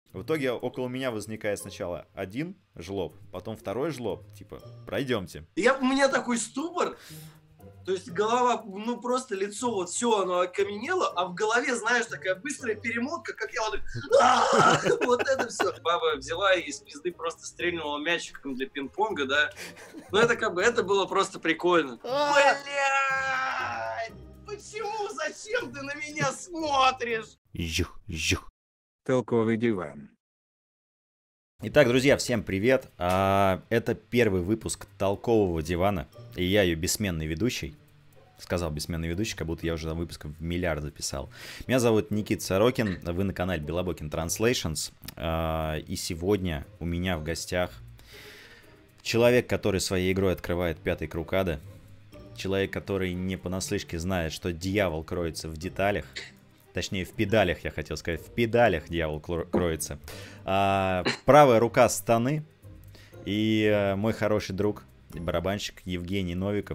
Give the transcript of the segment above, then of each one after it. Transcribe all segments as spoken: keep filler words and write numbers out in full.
В итоге около меня возникает сначала один жлоб, потом второй жлоб, типа, пройдемте. Я, у меня такой ступор, то есть голова, ну просто лицо, вот все оно окаменело, а в голове, знаешь, такая быстрая перемотка, как я вот, вот это все. Баба взяла и из пизды просто стрельнула мячиком для пинг-понга, да. Ну это как бы, это было просто прикольно. Блядь! Почему, зачем ты на меня смотришь? Жух, жух. Толковый диван. Итак, друзья, всем привет. А, это первый выпуск толкового дивана, и я ее бессменный ведущий. Сказал бессменный ведущий, как будто я уже выпусков в миллиард записал. Меня зовут Никита Сорокин, вы на канале Белобокин Translations. А, и сегодня у меня в гостях человек, который своей игрой открывает пятый круг ада. Человек, который не понаслышке знает, что дьявол кроется в деталях. Точнее, в педалях, я хотел сказать. В педалях дьявол кроется. А, правая рука Станы. И а, мой хороший друг, барабанщик Евгений Новиков.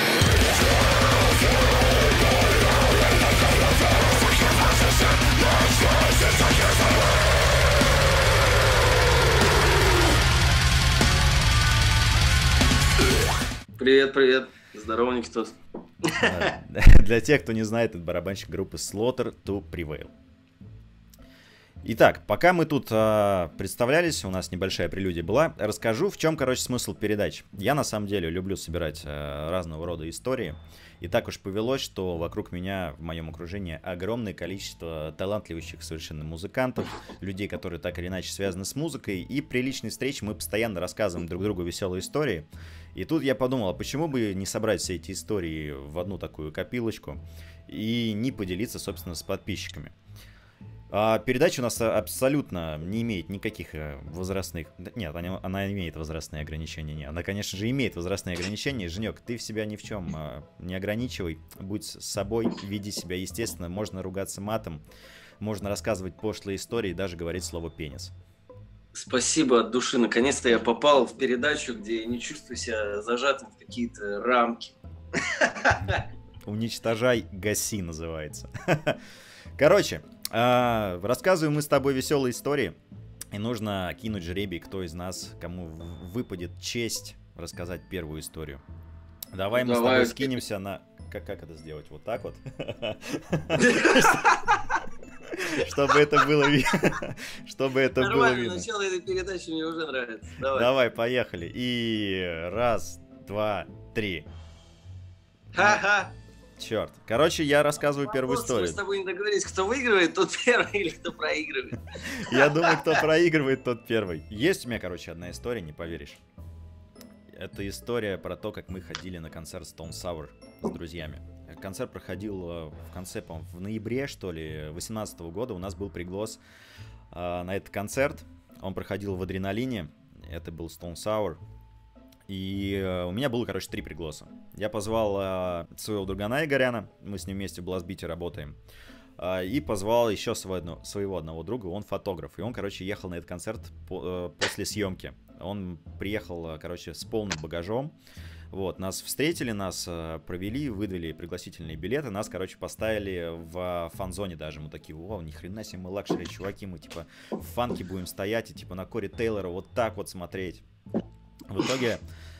Привет, привет. Здорово, Никитос. Для тех, кто не знает, это барабанщик группы Slaughter to Prevail. Итак, пока мы тут э, представлялись, у нас небольшая прелюдия была, расскажу, в чем, короче, смысл передач. Я, на самом деле, люблю собирать э, разного рода истории, и так уж повелось, что вокруг меня, в моем окружении, огромное количество талантливых совершенно музыкантов, людей, которые так или иначе связаны с музыкой, и при личной встрече мы постоянно рассказываем друг другу веселые истории. И тут я подумал, а почему бы не собрать все эти истории в одну такую копилочку и не поделиться, собственно, с подписчиками. А передача у нас абсолютно не имеет никаких возрастных... Нет, она, она имеет возрастные ограничения. Нет, она, конечно же, имеет возрастные ограничения. Женек, ты в себя ни в чем не ограничивай. Будь с собой, веди себя естественно. Можно ругаться матом, можно рассказывать пошлые истории и даже говорить слово «пенис». Спасибо от души. Наконец-то я попал в передачу, где не чувствую себя зажатым в какие-то рамки. Уничтожай, гаси называется. Короче, рассказываем мы с тобой веселые истории. И нужно кинуть жребий, кто из нас, кому выпадет честь рассказать первую историю. Давай мы Давай. с тобой скинемся на... Как, как это сделать? Вот так вот? Чтобы это было видно. Чтобы это было видно. Нормально, начало этой передачи мне уже нравится. Давай. Давай, поехали. И раз, два, три. Ха-ха. Черт. Короче, я рассказываю первую историю. Мы с тобой не договорились, кто выигрывает, тот первый или кто проигрывает. Я думаю, кто проигрывает, тот первый. Есть у меня, короче, одна история, не поверишь. Это история про то, как мы ходили на концерт Stone Sour с друзьями. Концерт проходил в конце, по-моему, в ноябре, что ли, две тысячи восемнадцатого года. У нас был приглас э, на этот концерт. Он проходил в Адреналине. Это был Stone Sour. И э, у меня было, короче, три пригласа. Я позвал э, своего другана Игоряна. Мы с ним вместе в Бластбите работаем. Э, и позвал еще своего, своего одного друга. Он фотограф. И он, короче, ехал на этот концерт по, э, после съемки. Он приехал, короче, с полным багажом. Вот, нас встретили, нас э, провели, выдали пригласительные билеты, нас, короче, поставили в фан-зоне даже. Мы такие, о, ни хрена себе, мы лакшери чуваки, мы, типа, в фанке будем стоять и, типа, на Кори Тейлора вот так вот смотреть. В итоге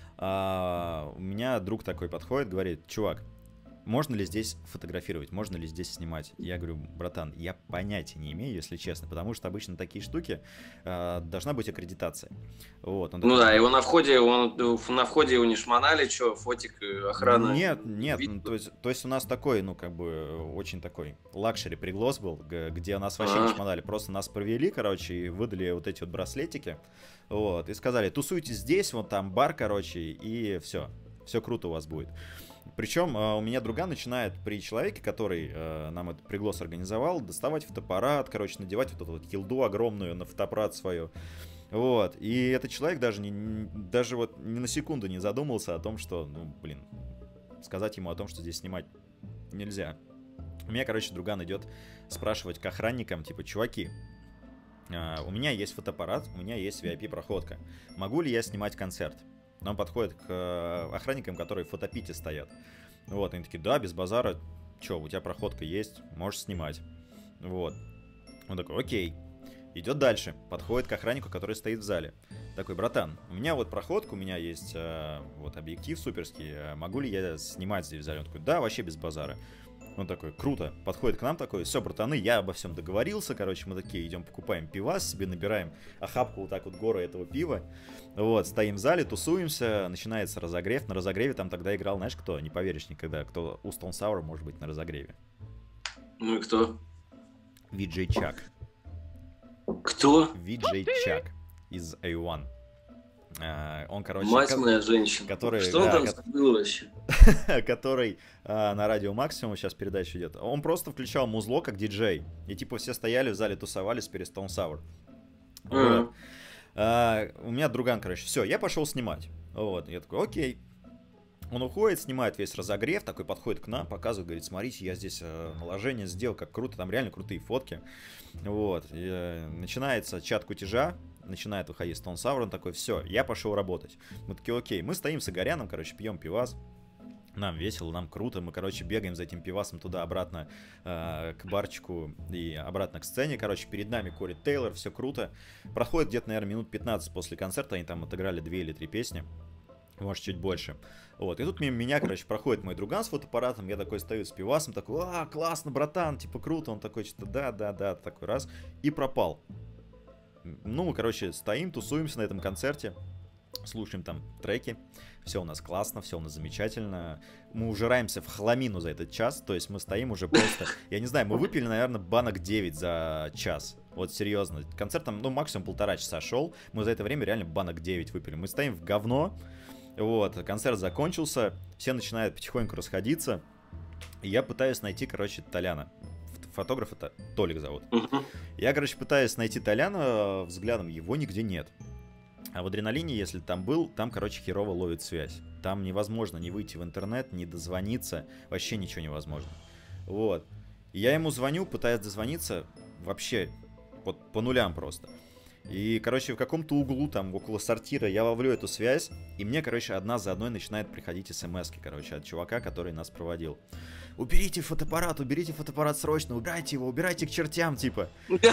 э, у меня друг такой подходит, говорит, чувак, можно ли здесь фотографировать, можно ли здесь снимать? Я говорю, братан, я понятия не имею, если честно, потому что обычно такие штуки э, должна быть аккредитация. Вот, он ну такой, да, его на входе, он, на входе его не шмонали, что, фотик, охрана? Нет, нет, ну, то, есть, то есть у нас такой, ну как бы, очень такой лакшери приглас был, где нас вообще А-а-а. не шмонали, просто нас провели, короче, и выдали вот эти вот браслетики, вот, и сказали, тусуйтесь здесь, вот там бар, короче, и все, все круто у вас будет. Причем э, у меня друга начинает при человеке, который э, нам этот приглас организовал, доставать фотоаппарат, короче, надевать вот эту вот килду огромную на фотоаппарат свою. Вот. И этот человек даже, не, даже вот ни на секунду не задумался о том, что, ну, блин, сказать ему о том, что здесь снимать нельзя. У меня, короче, друган идет спрашивать к охранникам, типа, чуваки, э, у меня есть фотоаппарат, у меня есть ви ай пи-проходка. Могу ли я снимать концерт? Он подходит к охранникам, которые в фотопите стоят. Вот, они такие, да, без базара. Че, у тебя проходка есть, можешь снимать. Вот. Он такой, окей. Идет дальше, подходит к охраннику, который стоит в зале. Такой: братан, у меня вот проходка, у меня есть э, вот объектив суперский, э, могу ли я снимать здесь в зале? Он такой: да, вообще без базара. Он такой: круто, подходит к нам такой: все, братаны, я обо всем договорился, короче, мы такие идем, покупаем пивас себе, набираем охапку вот так вот горы этого пива, вот, стоим в зале, тусуемся, начинается разогрев. На разогреве там тогда играл, знаешь, кто? Не поверишь никогда, кто у Stone Sour может быть на разогреве. Ну и кто? Ви-Джей Чак. Кто? Ви-Джей Чак из эй один. Uh, он, короче, Мать ко- моя женщина. который, Что он да, там ко- забыл вообще? который uh, на радио Максимум сейчас передача идет. Он просто включал музло как диджей. И типа все стояли в зале, тусовались перед Stone Sour. Mm. Вот. Uh, у меня друган, короче, все, я пошел снимать. Вот, я такой: окей. Он уходит, снимает весь разогрев, такой подходит к нам, показывает, говорит: смотрите, я здесь э, наложение сделал, как круто, там реально крутые фотки. Вот, и, э, начинается чат кутежа, начинает выходить Stone Sour, он такой: все, я пошел работать. Мы такие: окей, мы стоим с Игоряном, короче, пьем пивас. Нам весело, нам круто, мы, короче, бегаем за этим пивасом туда-обратно э, к барчику и обратно к сцене, короче, перед нами Кори Тейлор, все круто. Проходит где-то, наверное, минут пятнадцать после концерта, они там отыграли две или три песни, может, чуть больше. Вот, и тут мимо меня, короче, проходит мой друган с фотоаппаратом, я такой стою с пивасом, такой: а, классно, братан, типа, круто, он такой что-то: да-да-да, такой раз, и пропал. Ну, мы, короче, стоим, тусуемся на этом концерте, слушаем там треки, все у нас классно, все у нас замечательно, мы ужираемся в хламину за этот час, то есть мы стоим уже просто, я не знаю, мы выпили, наверное, банок девять за час, вот серьезно, концерт там, ну, максимум полтора часа шел, мы за это время реально банок девять выпили, мы стоим в говно, вот, концерт закончился, все начинают потихоньку расходиться, и я пытаюсь найти, короче, Толяна. Фотограф это Толик зовут. Uh-huh. Я, короче, пытаюсь найти Толяна взглядом, его нигде нет. А в Адреналине, если там был, там, короче, херово ловит связь. Там невозможно ни выйти в интернет, ни дозвониться, вообще ничего невозможно. Вот. И я ему звоню, пытаюсь дозвониться, вообще, вот по нулям просто. И, короче, в каком-то углу, там, около сортира, я ловлю эту связь, и мне, короче, одна за одной начинает приходить смс-ки, короче, от чувака, который нас проводил. Уберите фотоаппарат, уберите фотоаппарат срочно, убирайте его, убирайте к чертям, типа.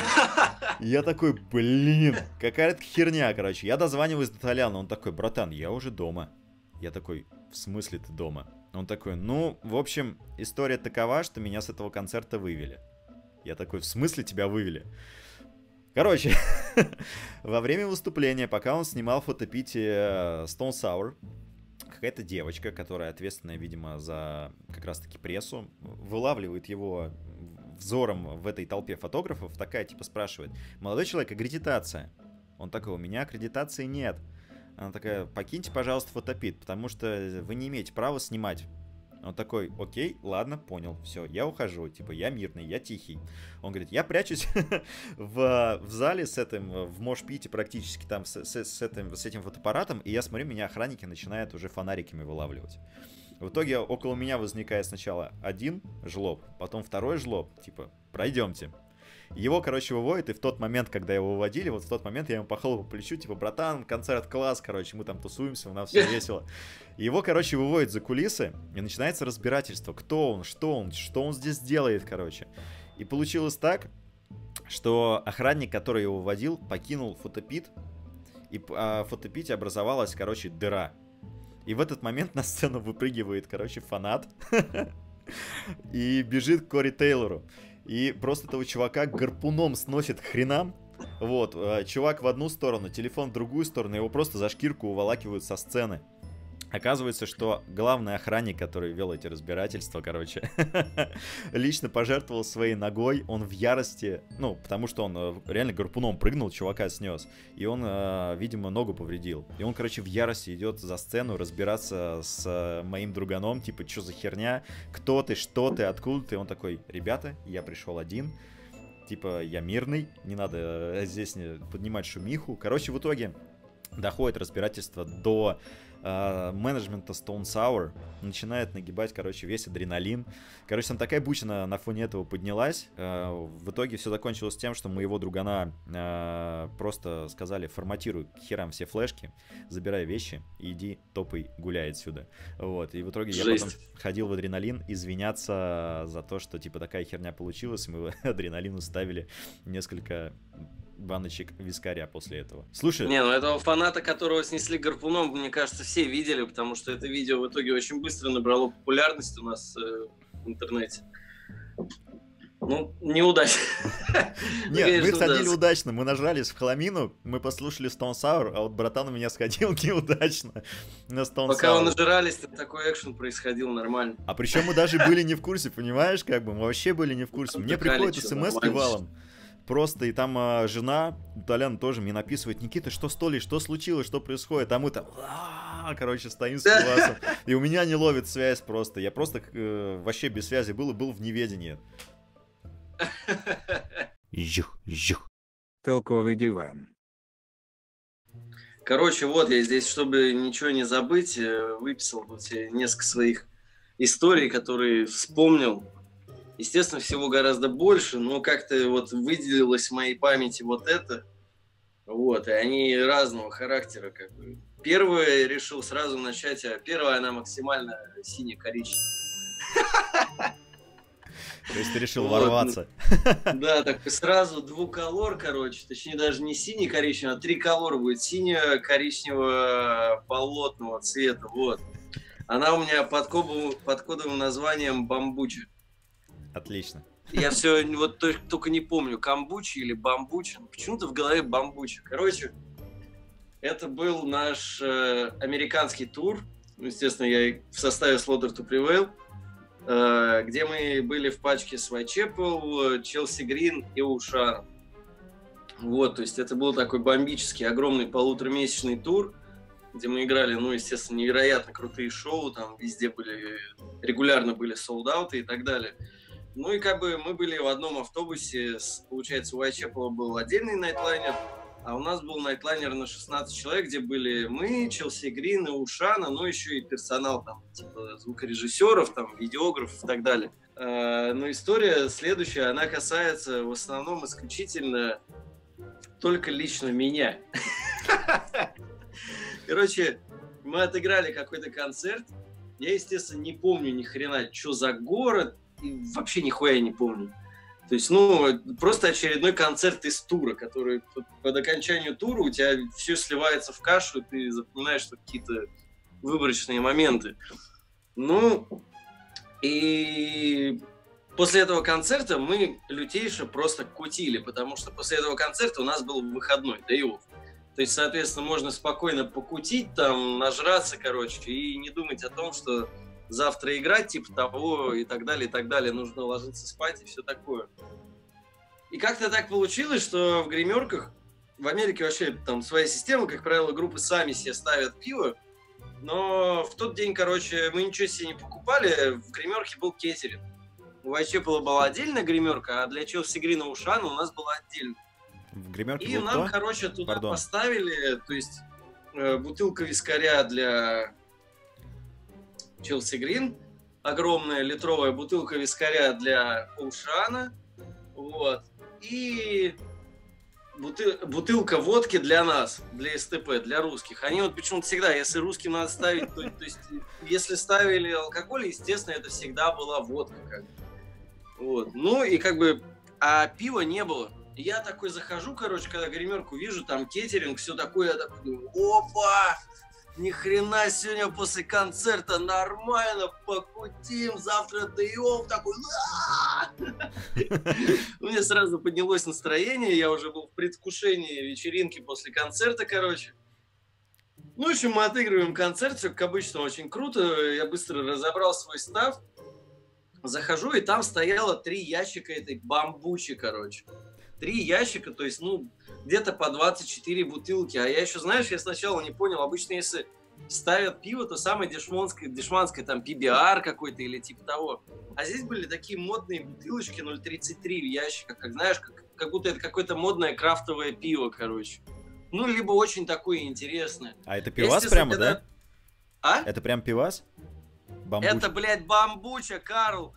Я такой: блин, какая-то херня, короче. Я дозваниваюсь до Толяна, он такой: братан, я уже дома. Я такой: в смысле ты дома? Он такой: ну, в общем, история такова, что меня с этого концерта вывели. Я такой: в смысле тебя вывели? Короче, во время выступления, пока он снимал фотопити Stone Sour, какая-то девочка, которая ответственная, видимо, за как раз-таки прессу, вылавливает его взором в этой толпе фотографов, такая типа спрашивает: молодой человек, аккредитация? Он такой: у меня аккредитации нет. Она такая: покиньте, пожалуйста, фотопит, потому что вы не имеете права снимать. Он такой: окей, ладно, понял, все, я ухожу, типа, я мирный, я тихий. Он говорит: я прячусь в, в зале с этим, в мошпите практически, там, с, с, с, этим, с этим фотоаппаратом, и я смотрю, меня охранники начинают уже фонариками вылавливать. В итоге около меня возникает сначала один жлоб, потом второй жлоб, типа, пройдемте. Его, короче, выводят, и в тот момент, когда его выводили, вот в тот момент я ему похлопал по плечу, типа: братан, концерт класс, короче, мы там тусуемся, у нас все весело. Его, короче, выводят за кулисы, и начинается разбирательство, кто он, что он, что он здесь делает, короче. И получилось так, что охранник, который его выводил, покинул фотопит, и в фотопите образовалась, короче, дыра. И в этот момент на сцену выпрыгивает, короче, фанат и бежит к Кори Тейлору. И просто этого чувака гарпуном сносит к хренам. Вот, чувак в одну сторону, телефон в другую сторону, его просто за шкирку уволакивают со сцены. Оказывается, что главный охранник, который вел эти разбирательства, короче, лично пожертвовал своей ногой, он в ярости, ну, потому что он реально гарпуном прыгнул, чувака снес, и он, видимо, ногу повредил. И он, короче, в ярости идет за сцену разбираться с моим друганом, типа: что за херня, кто ты, что ты, откуда ты? И он такой: ребята, я пришел один, типа, я мирный, не надо здесь поднимать шумиху. Короче, в итоге доходит разбирательство до Uh, менеджмента Stone Sour, начинает нагибать, короче, весь адреналин. Короче, там такая буча на, на фоне этого поднялась. Uh, в итоге все закончилось тем, что моего другана uh, просто сказали: форматируй к херам все флешки, забирай вещи и иди топай, гуляй отсюда. Вот. И в итоге я Жесть. потом ходил в адреналин извиняться за то, что типа такая херня получилась, и мы в адреналину ставили несколько баночек вискаря после этого. Слушай... Не, ну этого фаната, которого снесли гарпуном, мне кажется, все видели, потому что это видео в итоге очень быстро набрало популярность у нас э, в интернете. Ну, неудачно. Нет, мы сходили удачно, мы нажрались в хламину, мы послушали Stone Sour, а вот братан у меня сходил неудачно на Stone Sour. Пока вы нажирались, такой экшен происходил нормально. А причем мы даже были не в курсе, понимаешь, как бы, мы вообще были не в курсе. Мне приходит смс-ки валом. Просто, и там а, жена, Толян тоже мне написывает: Никита, что с Толей, что случилось, что происходит? А мы там, короче, стоим с пивасом. И у меня не ловит связь просто. Я просто э, вообще без связи был и был в неведении. Жух, жух. Толковый диван. Короче, вот я здесь, чтобы ничего не забыть, выписал вот несколько своих историй, которые вспомнил. Естественно, всего гораздо больше, но как-то вот выделилось в моей памяти вот это. Вот, и они разного характера, как бы. Первое я решил сразу начать, а первая она максимально сине-коричневая. То есть ты решил ворваться. Да, так сразу двуколор, короче, точнее даже не синий-коричневый, а триколор будет, сине-коричневого болотного цвета, вот. Она у меня под, кобу, под кодовым названием бамбуча. Отлично. Я все вот только не помню, камбучи или бамбуча. Почему-то в голове бамбуча. Короче, это был наш э, американский тур. Естественно, я в составе Slaughter to Prevail, э, где мы были в пачке с Whitechapel, Chelsea Green и Ушан. Вот, то есть это был такой бомбический, огромный полуторамесячный тур, где мы играли, ну, естественно, невероятно крутые шоу, там везде были, регулярно были солд-ауты и так далее. Ну и как бы мы были в одном автобусе, с, получается, у Whitechapel был отдельный найтлайнер, а у нас был найтлайнер на шестнадцать человек, где были мы, Челси Грин и Ушана, ну еще и персонал, там, типа звукорежиссеров, там, видеографов и так далее. А, но история следующая, она касается в основном исключительно только лично меня. Короче, мы отыграли какой-то концерт, я, естественно, не помню ни хрена, что за город, и вообще нихуя не помню. То есть, ну, просто очередной концерт из тура, который под, под окончанию тура у тебя все сливается в кашу, и ты запоминаешь какие-то выборочные моменты. Ну, и после этого концерта мы лютейше просто кутили, потому что после этого концерта у нас был выходной, day-off. То есть, соответственно, можно спокойно покутить, там, нажраться, короче, и не думать о том, что завтра играть, типа того, и так далее, и так далее. Нужно ложиться спать и все такое. И как-то так получилось, что в гримерках, в Америке вообще там своя система, как правило, группы сами себе ставят пиво, но в тот день, короче, мы ничего себе не покупали, в гримерке был кейтеринг. У Whitechapel была отдельная гримерка, а для Челси Грина Ушана у нас была отдельная. В гримерке И был нам, кто? короче, туда Пардон. поставили, то есть э, бутылка вискаря для Челси Грин, огромная литровая бутылка вискаря для Ушана, вот, и бутыл, бутылка водки для нас, для СТП, для русских. Они вот почему-то всегда, если русским надо ставить, то, то есть, если ставили алкоголь, естественно, это всегда была водка, как бы. Вот, ну и как бы, а пива не было. Я такой захожу, короче, когда гримерку вижу, там кейтеринг, все такое, я такой думаю, опа! Ни хрена, сегодня после концерта нормально покутим, завтра day-off, такой. У меня сразу поднялось настроение, я уже был в предвкушении вечеринки после концерта, короче. Ну, в общем, мы отыгрываем концерт, все как обычно очень круто, я быстро разобрал свой став, захожу, и там стояло три ящика этой бамбучи, короче. Три ящика, то есть, ну, где-то по двадцать четыре бутылки. А я еще, знаешь, я сначала не понял, обычно если ставят пиво, то самое дешманское, дешманское там пи би ар какой-то или типа того. А здесь были такие модные бутылочки ноль тридцать три в ящиках, как, знаешь, как, как будто это какое-то модное крафтовое пиво, короче. Ну, либо очень такое интересное. А это пивас прямо, когда... да? А? Это прям пивас? Бамбуч. Это, блядь, бамбуча, Карл.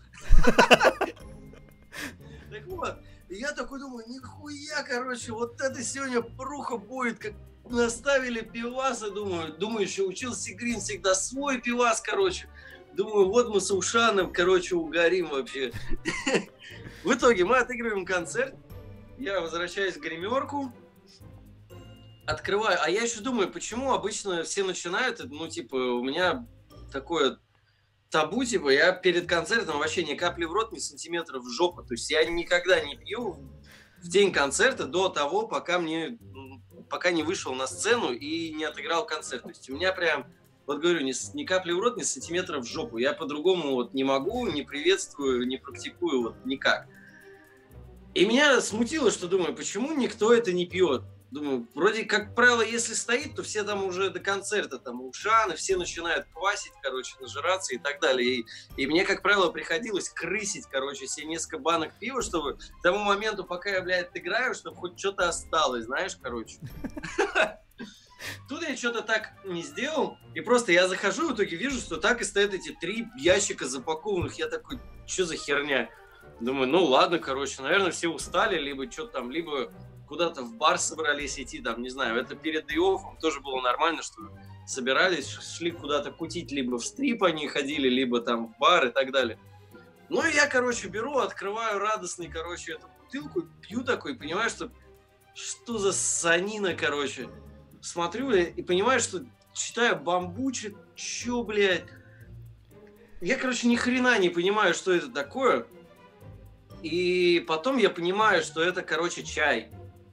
Так вот. И я такой думаю, нихуя, короче, вот это сегодня пруха будет, как наставили пиваса, думаю, думаю, еще учился Грин всегда свой пивас, короче. Думаю, вот мы с Ушаном, короче, угорим вообще. В итоге мы отыгрываем концерт, я возвращаюсь в гримерку, открываю, а я еще думаю, почему обычно все начинают, ну, типа, у меня такое табу, типа, я перед концертом вообще ни капли в рот, ни сантиметров в жопу, то есть я никогда не пью в день концерта до того, пока мне, пока не вышел на сцену и не отыграл концерт, то есть у меня прям, вот говорю, ни, ни капли в рот, ни сантиметров в жопу, я по-другому вот не могу, не приветствую, не практикую вот никак. И меня смутило, что думаю, почему никто это не пьет. Думаю, вроде, как правило, если стоит, то все там уже до концерта, там, ушаны, все начинают квасить, короче, нажираться и так далее. И, и мне, как правило, приходилось крысить, короче, себе несколько банок пива, чтобы к тому моменту, пока я, блядь, играю, чтобы хоть что-то осталось, знаешь, короче. Тут я что-то так не сделал, и просто я захожу, в итоге вижу, что так и стоят эти три ящика запакованных. Я такой, что за херня? Думаю, ну ладно, короче, наверное, все устали, либо что-то там, либо куда-то в бар собрались идти, там, не знаю, это перед Иофом тоже было нормально, что собирались, шли куда-то кутить, либо в стрип они ходили, либо там в бар и так далее. Ну и я, короче, беру, открываю радостный, короче, эту бутылку, пью такой, понимаю, что что за санина, короче. Смотрю и понимаю, что читаю бамбучек, чё, блядь. Я, короче, ни хрена не понимаю, что это такое. И потом я понимаю, что это, короче, чай.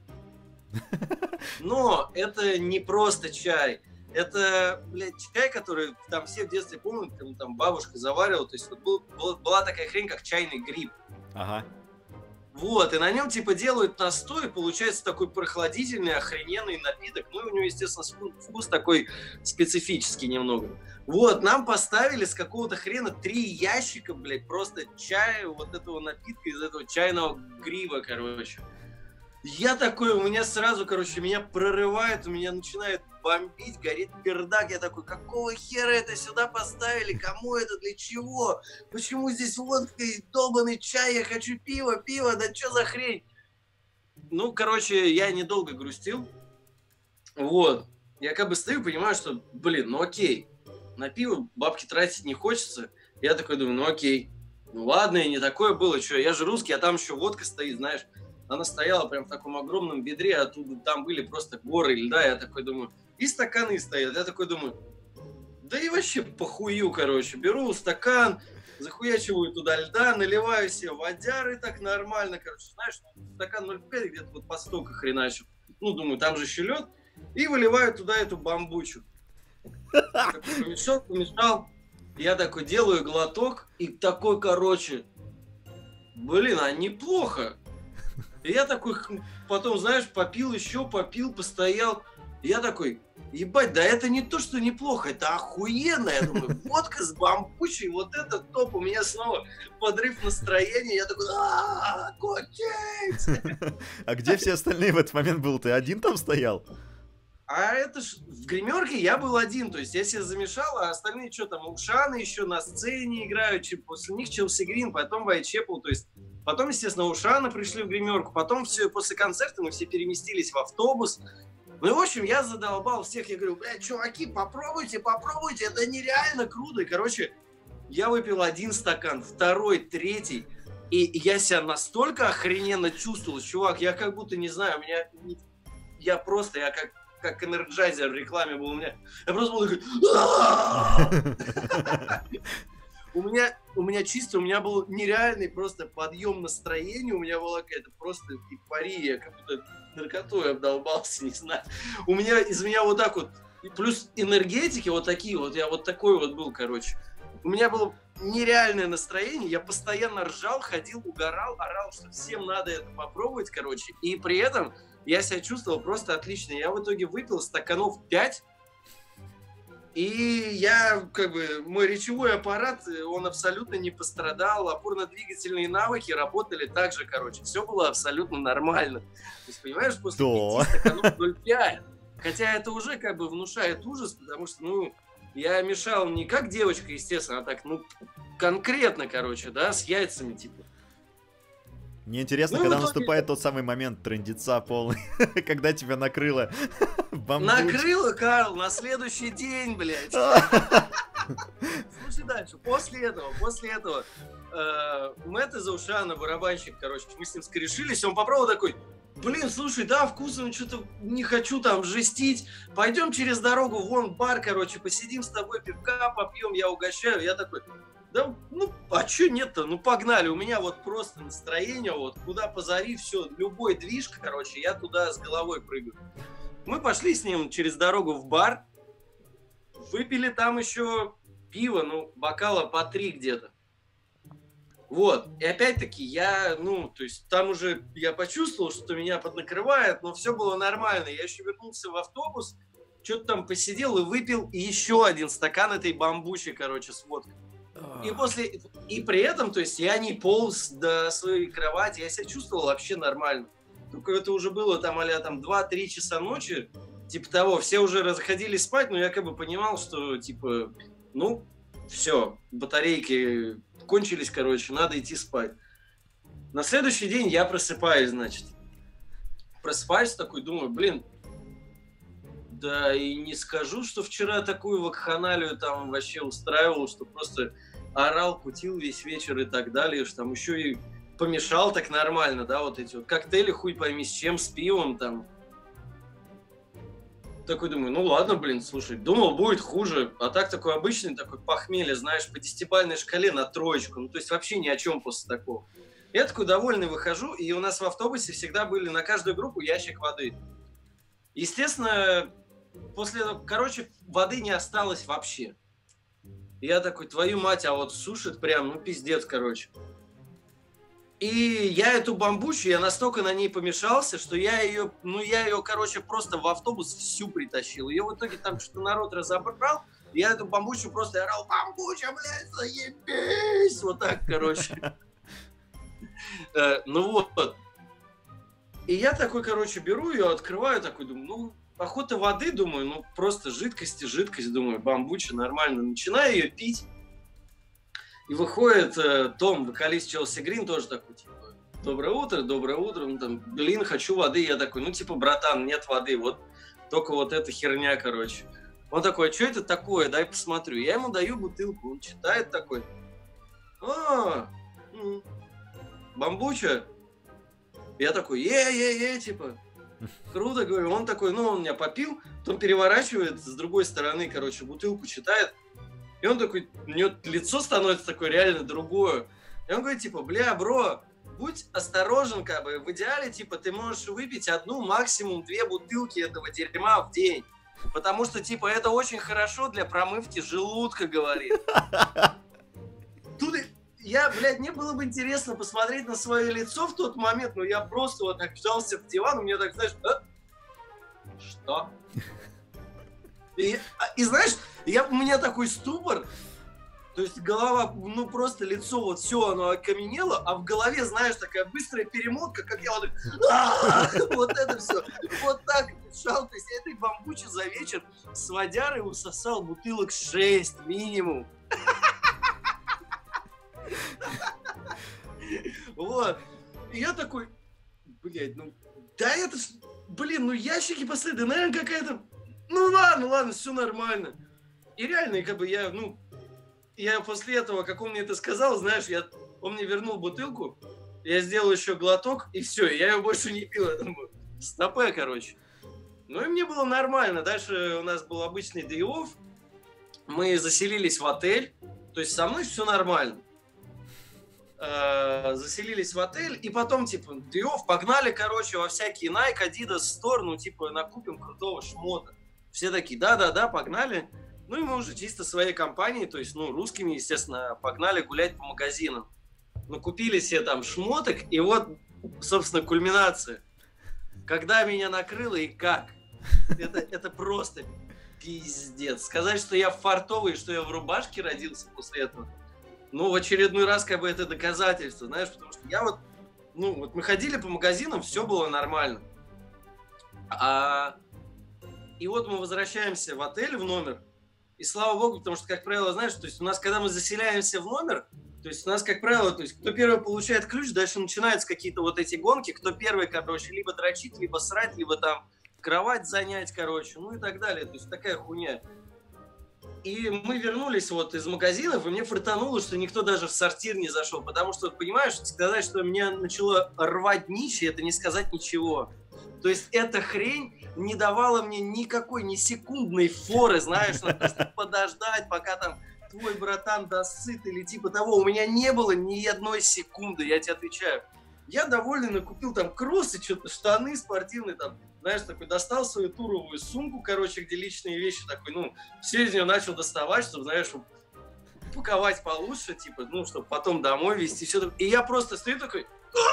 Но это не просто чай. Это, блядь, чай, который там все в детстве помнят, там, там бабушка заваривала. То есть вот был, был, была такая хрень, как чайный гриб. Ага. Вот, и на нем типа делают настой, и получается такой прохладительный, охрененный напиток. Ну и у него, естественно, вкус такой специфический немного. Вот, нам поставили с какого-то хрена три ящика, блядь, просто чая, вот этого напитка из этого чайного гриба, короче. Я такой, у меня сразу, короче, меня прорывает, у меня начинает бомбить, горит пердак. Я такой, какого хера это сюда поставили? Кому это? Для чего? Почему здесь водка и долбанный чай? Я хочу пива, пива, да что за хрень? Ну, короче, я недолго грустил. Вот. Я как бы стою, понимаю, что, блин, ну окей. На пиво бабки тратить не хочется. Я такой думаю, ну окей. Ну ладно, и не такое было, что я же русский, а там еще водка стоит, знаешь. Она стояла прям в таком огромном ведре, оттуда там были просто горы льда. Я такой думаю, и стаканы стоят. Я такой думаю, да и вообще похую, короче. Беру стакан, захуячиваю туда льда, наливаю себе водяры так нормально, короче. Знаешь, стакан ноль пять где-то вот по столько хреначу. Ну, думаю, там же еще лед. И выливаю туда эту бамбучу. Помешал, помешал. Я такой делаю глоток и такой, короче, блин, а неплохо. И я такой, потом, знаешь, попил еще, попил, постоял. И я такой, ебать, да это не то, что неплохо, это охуенно. Я думаю, водка с бамбучей, вот это топ. У меня снова подрыв настроения. Я такой, ааа, кончить. А где все остальные в этот момент был? Ты один там стоял? А это ж в гримерке я был один, то есть я себя замешал, а остальные что там, Ушаны еще на сцене играют, после них Челси Грин, потом Вайтчепл, то есть потом, естественно, Ушаны пришли в гримерку, потом все, после концерта мы все переместились в автобус. Ну и, в общем, я задолбал всех, я говорю, блядь, чуваки, попробуйте, попробуйте, это нереально круто. И, короче, я выпил один стакан, второй, третий, и я себя настолько охрененно чувствовал, чувак, я как будто, не знаю, у меня, я просто, я как... как энерджайзер в рекламе был у меня. Я просто был такой... У меня, у меня чисто, у меня был нереальный просто подъем настроения, у меня была какая-то просто эйфория, как будто наркотой обдолбался, не знаю. У меня, из меня вот так вот, плюс энергетики вот такие вот, я вот такой вот был, короче. У меня было нереальное настроение, я постоянно ржал, ходил, угорал, орал, что всем надо это попробовать, короче. И при этом я себя чувствовал просто отлично. Я в итоге выпил стаканов пять, и я, как бы, мой речевой аппарат, он абсолютно не пострадал, опорно-двигательные навыки работали так же, короче. Все было абсолютно нормально. То есть, понимаешь, после пяти стаканов ноль пять. Хотя это уже, как бы, внушает ужас, потому что, ну, я мешал не как девочка, естественно, а так, ну, конкретно, короче, да, с яйцами, типа. Мне интересно, ну, когда итоге... наступает тот самый момент трындеца полный, когда тебя накрыло бамбуч. Накрыло, Карл, на следующий день, блядь. Слушай дальше, после этого, после этого, э, Мэтт из Ушана, барабанщик, короче, мы с ним скорешились, он попробовал такой, блин, слушай, да, вкусно, что-то не хочу там жестить. Пойдем через дорогу, вон бар, короче, посидим с тобой, пивка попьем, я угощаю. Я такой, да, ну, а что нет-то? Ну, погнали. У меня вот просто настроение, вот, куда позови, все, любой движ, короче, я туда с головой прыгаю. Мы пошли с ним через дорогу в бар, выпили там еще пиво, ну, бокала по три где-то. Вот, и опять-таки я, ну, то есть там уже я почувствовал, что меня поднакрывает, но все было нормально. Я еще вернулся в автобус, что-то там посидел и выпил еще один стакан этой бамбучи, короче, с водкой. И после, и при этом, то есть я не полз до своей кровати, я себя чувствовал вообще нормально. Только это уже было там а-ля там два-три часа ночи, типа того, все уже расходились спать, но я как бы понимал, что типа, ну, все, батарейки кончились, короче, надо идти спать. На следующий день я просыпаюсь, значит. Просыпаюсь такой, думаю, блин, да и не скажу, что вчера такую вакханалию там вообще устраивал, что просто орал, кутил весь вечер и так далее, что там еще и помешал так нормально, да, вот эти вот коктейли, хуй пойми с чем, с пивом там. Такой думаю, ну ладно, блин, слушай, думал, будет хуже, а так такой обычный такой похмелье, знаешь, по десятибалльной шкале на троечку, ну то есть вообще ни о чем после такого. Я такой довольный выхожу, и у нас в автобусе всегда были на каждую группу ящик воды. Естественно, после этого, короче, воды не осталось вообще. Я такой, твою мать, а вот сушит прям, ну пиздец, короче. И я эту бамбучу, я настолько на ней помешался, что я ее, ну я ее, короче, просто в автобус всю притащил. Ее в итоге там что-то народ разобрал, я эту бамбучу просто орал, бамбуча, блядь, заебись! Вот так, короче. Ну вот. И я такой, короче, беру ее, открываю, такой, думаю, ну, охота воды, думаю, ну, просто жидкость и жидкость, думаю, бамбуча, нормально. Начинаю ее пить. И выходит э, Том, вокалист Челси Грин, тоже такой, типа, доброе утро, доброе утро, ну, там, блин, хочу воды. Я такой, ну, типа, братан, нет воды, вот, только вот эта херня, короче. Он такой, а что это такое, дай посмотрю. Я ему даю бутылку, он читает такой, а, м-м, бамбуча. Я такой, е-е-е, типа, круто, говорю. Он такой, ну, он меня попил, потом переворачивает с другой стороны, короче, бутылку читает. И он такой, у него лицо становится такое реально другое. И он говорит, типа, бля, бро, будь осторожен, как бы, в идеале, типа, ты можешь выпить одну, максимум две бутылки этого дерьма в день. Потому что, типа, это очень хорошо для промывки желудка, говорит. Тут я, блядь, мне было бы интересно посмотреть на свое лицо в тот момент, но я просто вот так вжался в диван, у меня так, знаешь, а? Что? И, и знаешь, я, у меня такой ступор, то есть голова, ну просто лицо, вот все, оно окаменело, а в голове, знаешь, такая быстрая перемотка, как я вот так, вот это все, вот так шал, то есть я этой бамбучи за вечер с водярой усосал бутылок шесть минимум. Вот, и я такой, блядь, ну, да это ж, блин, ну ящики последние, наверное, какая-то... Ну ладно, ладно, все нормально. И реально, как бы я, ну, я после этого, как он мне это сказал, знаешь, я, он мне вернул бутылку, я сделал еще глоток, и все, я ее больше не пил, я думаю, стопэ, короче. Ну и мне было нормально. Дальше у нас был обычный day-off, мы заселились в отель, то есть со мной все нормально. Заселились в отель, и потом, типа, day-off, погнали, короче, во всякие Nike, Adidas, Store, ну, типа, накупим крутого шмота. Все такие, да-да-да, погнали. Ну, и мы уже чисто своей компанией, то есть, ну, русскими, естественно, погнали гулять по магазинам. Ну, купили себе там шмоток, и вот, собственно, кульминация. Когда меня накрыло и как. Это, это просто пиздец. Сказать, что я фартовый, что я в рубашке родился после этого, ну, в очередной раз, как бы, это доказательство, знаешь, потому что я вот, ну, вот мы ходили по магазинам, все было нормально. А... И вот мы возвращаемся в отель, в номер, и слава богу, потому что, как правило, знаешь, то есть у нас, когда мы заселяемся в номер, то есть у нас, как правило, то есть кто первый получает ключ, дальше начинаются какие-то вот эти гонки, кто первый, короче, либо дрочить, либо срать, либо там кровать занять, короче, ну и так далее, то есть такая хуйня. И мы вернулись вот из магазинов, и мне фартануло, что никто даже в сортир не зашел. Потому что, понимаешь, сказать, что меня начало рвать днище, это не сказать ничего. То есть эта хрень не давала мне никакой, ни секундной форы, знаешь, надо просто подождать, пока там твой братан досыт или типа того. У меня не было ни одной секунды, я тебе отвечаю. Я довольно купил там кроссы, что-то штаны спортивные, там, знаешь, такой, достал свою туровую сумку, короче, где личные вещи, такой, ну, все из нее начал доставать, чтобы, знаешь, упаковать получше, типа, ну, чтобы потом домой везти, все. И я просто стою такой...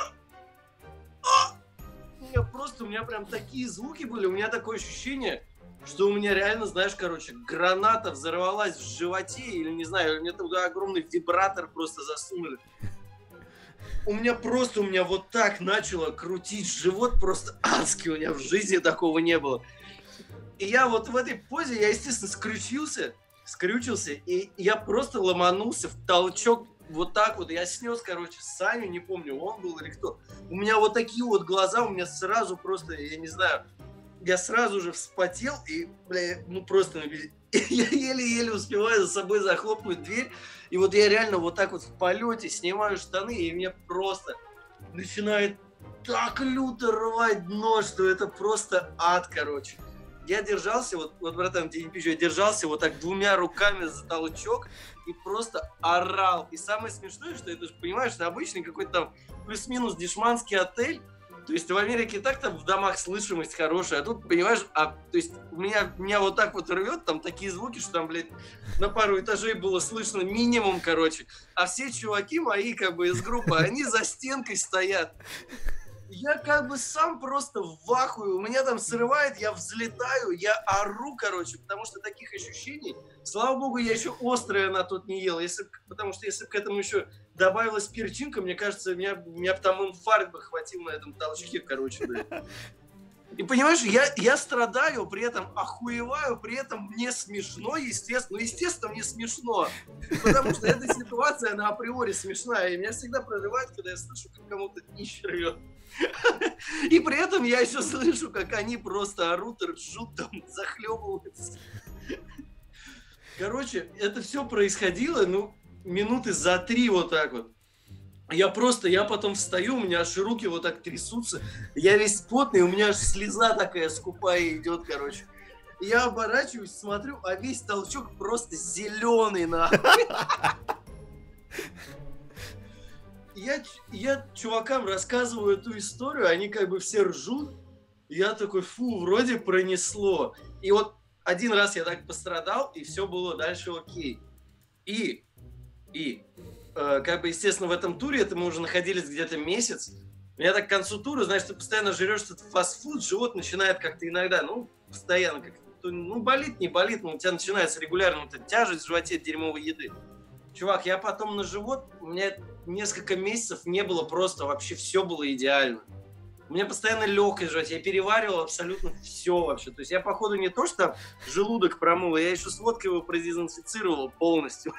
У меня просто, у меня прям такие звуки были, у меня такое ощущение, что у меня реально, знаешь, короче, граната взорвалась в животе, или, не знаю, мне туда огромный вибратор просто засунули. У меня просто, у меня вот так начало крутить живот, просто адский, у меня в жизни такого не было. И я вот в этой позе, я, естественно, скрючился, скрючился, и я просто ломанулся в толчок, вот так вот, я снес, короче, Саню, не помню, он был или кто. У меня вот такие вот глаза, у меня сразу просто, я не знаю, я сразу же вспотел, и, бля, ну просто, я еле-еле успеваю за собой захлопнуть дверь, и вот я реально вот так вот в полете снимаю штаны, и мне просто начинает так люто рвать дно, что это просто ад, короче. Я держался, вот, вот братан, тебе не пищу, я держался вот так двумя руками за толчок и просто орал. И самое смешное, что это же, понимаешь, это обычный какой-то там плюс-минус дешманский отель. То есть в Америке так там в домах слышимость хорошая, а тут, понимаешь, а, то есть меня, меня вот так вот рвет, там такие звуки, что там, блядь, на пару этажей было слышно минимум, короче. А все чуваки мои, как бы, из группы, они за стенкой стоят. Я как бы сам просто в ахуе, у меня там срывает, я взлетаю, я ору, короче, потому что таких ощущений, слава богу, я еще острое на тот не ел, если, потому что если бы к этому еще добавилась перчинка, мне кажется, меня, меня бы там инфаркт бы хватил на этом толчке, короче, блядь. И понимаешь, я, я страдаю, при этом охуеваю, при этом мне смешно, естественно. Ну, естественно, мне смешно, потому что эта ситуация, она априори смешная, и меня всегда прорывает, когда я слышу, как кому-то днище рвет. И при этом я еще слышу, как они просто орут, ржут, там, захлебываются. Короче, это все происходило, ну, минуты за три вот так вот. Я просто, я потом встаю, у меня аж руки вот так трясутся, я весь потный, у меня аж слеза такая скупая идет, короче. Я оборачиваюсь, смотрю, а весь толчок просто зеленый, нахуй. Я, я чувакам рассказываю эту историю, они как бы все ржут. Я такой, фу, вроде пронесло. И вот один раз я так пострадал, и все было дальше окей. И, и, э, как бы, естественно, в этом туре, это мы уже находились где-то месяц. У меня так к концу тура, знаешь, ты постоянно жрешь этот фастфуд, живот начинает как-то иногда, ну, постоянно как-то, ну, болит, не болит, но у тебя начинается регулярно вот эта тяжесть в животе от дерьмовой еды. Чувак, я потом на живот, у меня несколько месяцев не было просто, вообще все было идеально. У меня постоянно легкость жать, я переваривал абсолютно все вообще. То есть я, походу, не то, что желудок промыл, я еще с водкой его продезинфицировал полностью.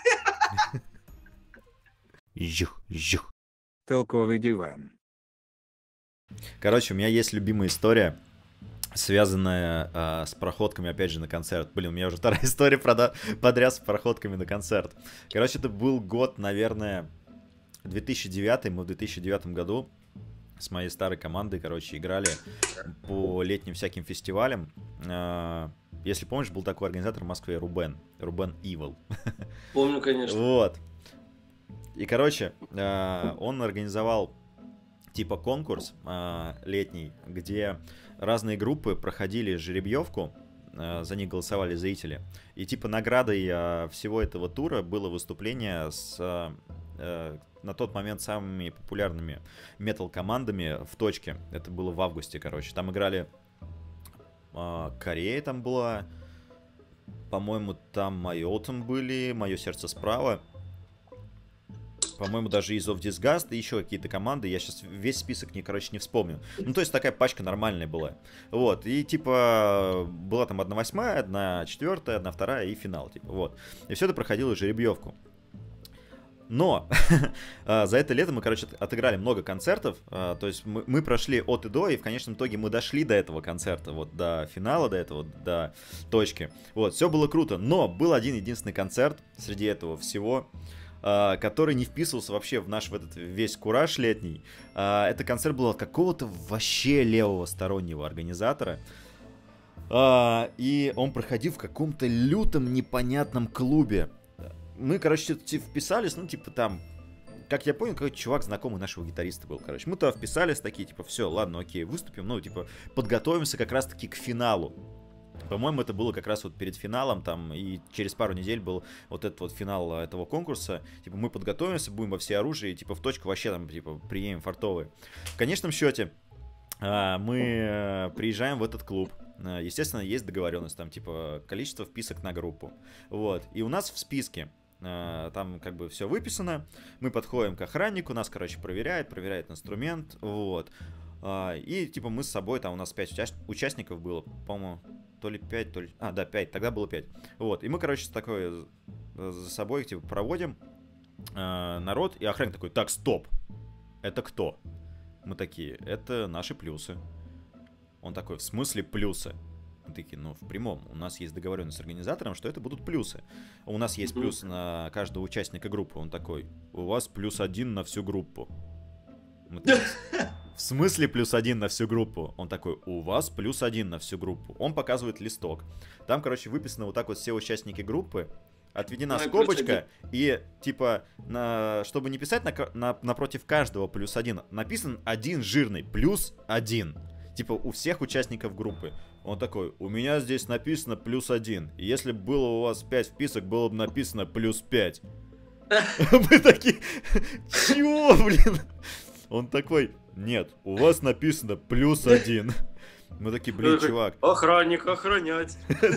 Жух, жух. Толковый диван. Короче, у меня есть любимая история, связанная э, с проходками, опять же, на концерт. Блин, у меня уже вторая история прода- подряд с проходками на концерт. Короче, это был год, наверное, две тысячи девятый. Мы в две тысячи девятом году с моей старой командой, короче, играли по летним всяким фестивалям. Э, если помнишь, был такой организатор в Москве, Рубен. Рубен Evil. Помню, конечно. Вот. И, короче, э, он организовал типа конкурс э, летний, где разные группы проходили жеребьевку, э, за них голосовали зрители. И типа наградой э, всего этого тура было выступление с э, на тот момент самыми популярными метал-командами в точке. Это было в августе, короче. Там играли э, Корея там была, по-моему, там Майотом были, Мое сердце справа. По-моему, даже из of Disgust и еще какие-то команды. Я сейчас весь список, не, короче, не вспомню. Ну, то есть такая пачка нормальная была. Вот. И типа была там одна восьмая, одна четвертая, одна вторая и финал. Типа, вот. И все это проходило жеребьевку. Но за это лето мы, короче, отыграли много концертов. То есть мы, мы прошли от и до, и в конечном итоге мы дошли до этого концерта, вот до финала, до этого, до точки. Вот, все было круто. Но был один единственный концерт среди этого всего, который не вписывался вообще в наш в этот весь кураж летний. Это концерт был от какого-то вообще левого стороннего организатора. И он проходил в каком-то лютом непонятном клубе. Мы, короче, вписались, ну, типа, там, как я понял, какой-то чувак знакомый нашего гитариста был, короче. Мы туда вписались, такие, типа, все, ладно, окей, выступим, ну, типа, подготовимся как раз-таки к финалу. По-моему, это было как раз вот перед финалом, там, и через пару недель был вот этот вот финал этого конкурса. Типа, мы подготовимся, будем во всеоружии, типа, в точку вообще там, типа, приедем фартовые. В конечном счете, мы приезжаем в этот клуб. Естественно, есть договоренность, там, типа, количество вписок на группу. Вот, и у нас в списке там, как бы, все выписано. Мы подходим к охраннику, нас, короче, проверяет, проверяет инструмент, вот. И, типа, мы с собой, там, у нас пять уча- участников было, по-моему, то ли пять, то ли... А, да, пять, тогда было пять. Вот, и мы, короче, с такой за собой, типа, проводим э, народ, и охранник такой: так, стоп, это кто? Мы такие: это наши плюсы. Он такой: в смысле плюсы? Мы такие: ну, в прямом. У нас есть договоренность с организатором, что это будут плюсы. У нас есть плюсы на каждого участника группы. Он такой: у вас плюс один на всю группу. Мы такие: в смысле плюс один на всю группу? Он такой: у вас плюс один на всю группу. Он показывает листок. Там, короче, выписано вот так вот все участники группы. Отведена ну, скобочка, и, типа, на, чтобы не писать на, на, напротив каждого плюс один, написан один жирный плюс один. Типа, у всех участников группы. Он такой: у меня здесь написано плюс один. И если было у вас пять вписок, было бы написано плюс пять. Мы такие: чего, блин? Он такой: нет, у вас написано плюс один. Мы такие: блин, чувак. Охранник, охранять.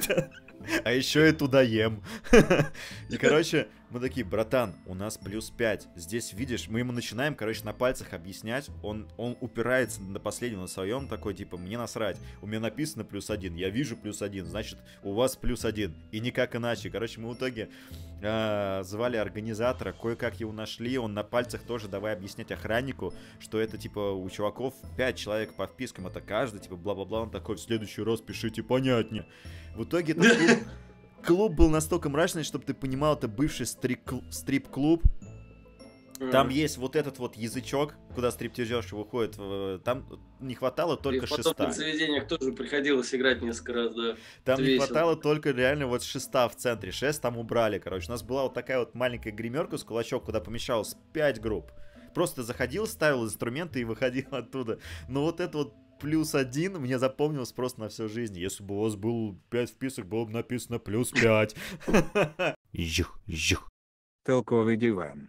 А еще и туда ем. И, короче, мы такие: братан, у нас плюс пять. Здесь, видишь, мы ему начинаем, короче, на пальцах объяснять. Он, он упирается на последнем, на своем, такой, типа: мне насрать. У меня написано плюс один. Я вижу плюс один. Значит, у вас плюс один. И никак иначе. Короче, мы в итоге э, звали организатора, кое-как его нашли. Он на пальцах тоже давай объяснять охраннику, что это, типа, у чуваков пять человек по впискам. Это каждый, типа, бла-бла-бла. Он такой: в следующий раз пишите понятнее. В итоге этот клуб, клуб был настолько мрачный, чтобы ты понимал, это бывший стрип-клуб. Там mm. есть вот этот вот язычок, куда стриптизерши выходят. Там не хватало только шеста. И потом в заведениях тоже приходилось играть несколько раз, да. Там это не весело. Хватало только реально вот шеста в центре. Шест там убрали, короче. У нас была вот такая вот маленькая гримерка с кулачок, куда помещалось пять групп. Просто заходил, ставил инструменты и выходил оттуда. Но вот это вот плюс один мне запомнилось просто на всю жизнь. Если бы у вас был пять вписок, было бы написано плюс пять. Жух, жух. Толковый диван.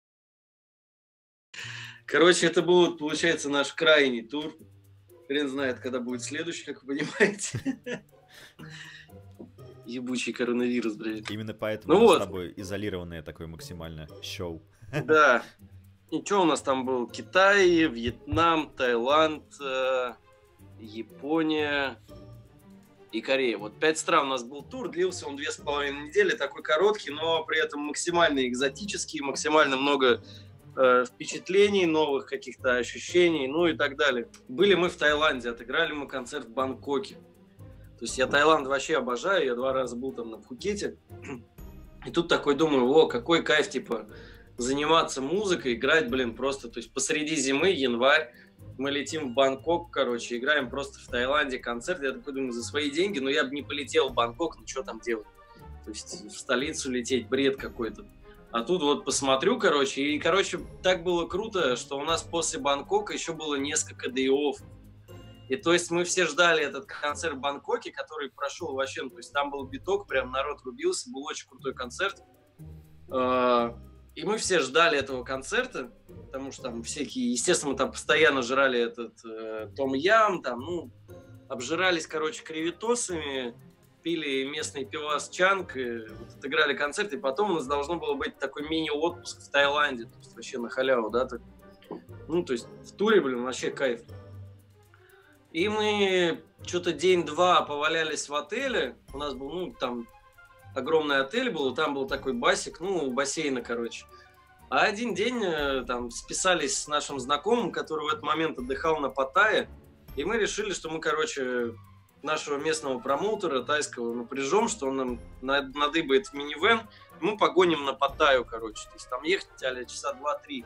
Короче, это был, получается, наш крайний тур. Хрен знает, когда будет следующий, как вы понимаете. Ебучий коронавирус, блядь. Именно поэтому ну мы вот. с тобой изолированное такое максимально шоу. Да. И что у нас там был? Китай, Вьетнам, Таиланд, э, Япония и Корея. Вот пять стран у нас был тур, длился он две с половиной недели, такой короткий, но при этом максимально экзотический, максимально много э, впечатлений, новых каких-то ощущений, ну и так далее. Были мы в Таиланде, отыграли мы концерт в Бангкоке. То есть я Таиланд вообще обожаю, я два раза был там на Пхукете. И тут такой думаю: о, какой кайф, типа, заниматься музыкой, играть, блин, просто, то есть посреди зимы, январь, мы летим в Бангкок, короче, играем просто в Таиланде концерт. Я такой думаю: за свои деньги, но я бы не полетел в Бангкок, ну что там делать? То есть в столицу лететь, бред какой-то. А тут вот посмотрю, короче, и, короче, так было круто, что у нас после Бангкока еще было несколько дэй-офф. И то есть мы все ждали этот концерт в Бангкоке, который прошел вообще, ну, то есть там был биток, прям народ рубился, был очень крутой концерт. И мы все ждали этого концерта, потому что там всякие, естественно, мы там постоянно жрали этот э, том-ям, там, ну, обжирались, короче, креветосами, пили местный пивас чанг, и, вот, отыграли концерт, и потом у нас должно было быть такой мини-отпуск в Таиланде, то есть вообще на халяву, да, так. Ну, то есть в туре, блин, вообще кайф. И мы что-то день-два повалялись в отеле, у нас был, ну, там... огромный отель был, там был такой басик, ну, у бассейна, короче. А один день э, там списались с нашим знакомым, который в этот момент отдыхал на Паттайе, и мы решили, что мы, короче, нашего местного промоутера тайского напряжем, что он нам надыбает в минивэн, и мы погоним на Паттайю, короче. То есть там ехать а-ля часа два-три.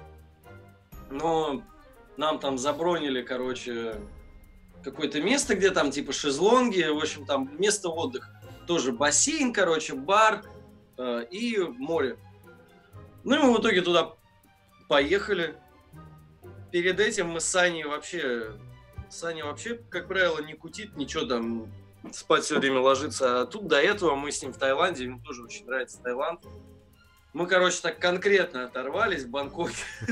Но нам там забронили, короче, какое-то место, где там типа шезлонги, в общем, там место отдыха. Тоже бассейн, короче, бар э, и море. Ну и мы в итоге туда поехали. Перед этим мы с Саней вообще... Саня вообще, как правило, не кутит, ничего там, спать все время ложится. А тут до этого мы с ним в Таиланде, ему тоже очень нравится Таиланд. Мы, короче, так конкретно оторвались в Бангкоке,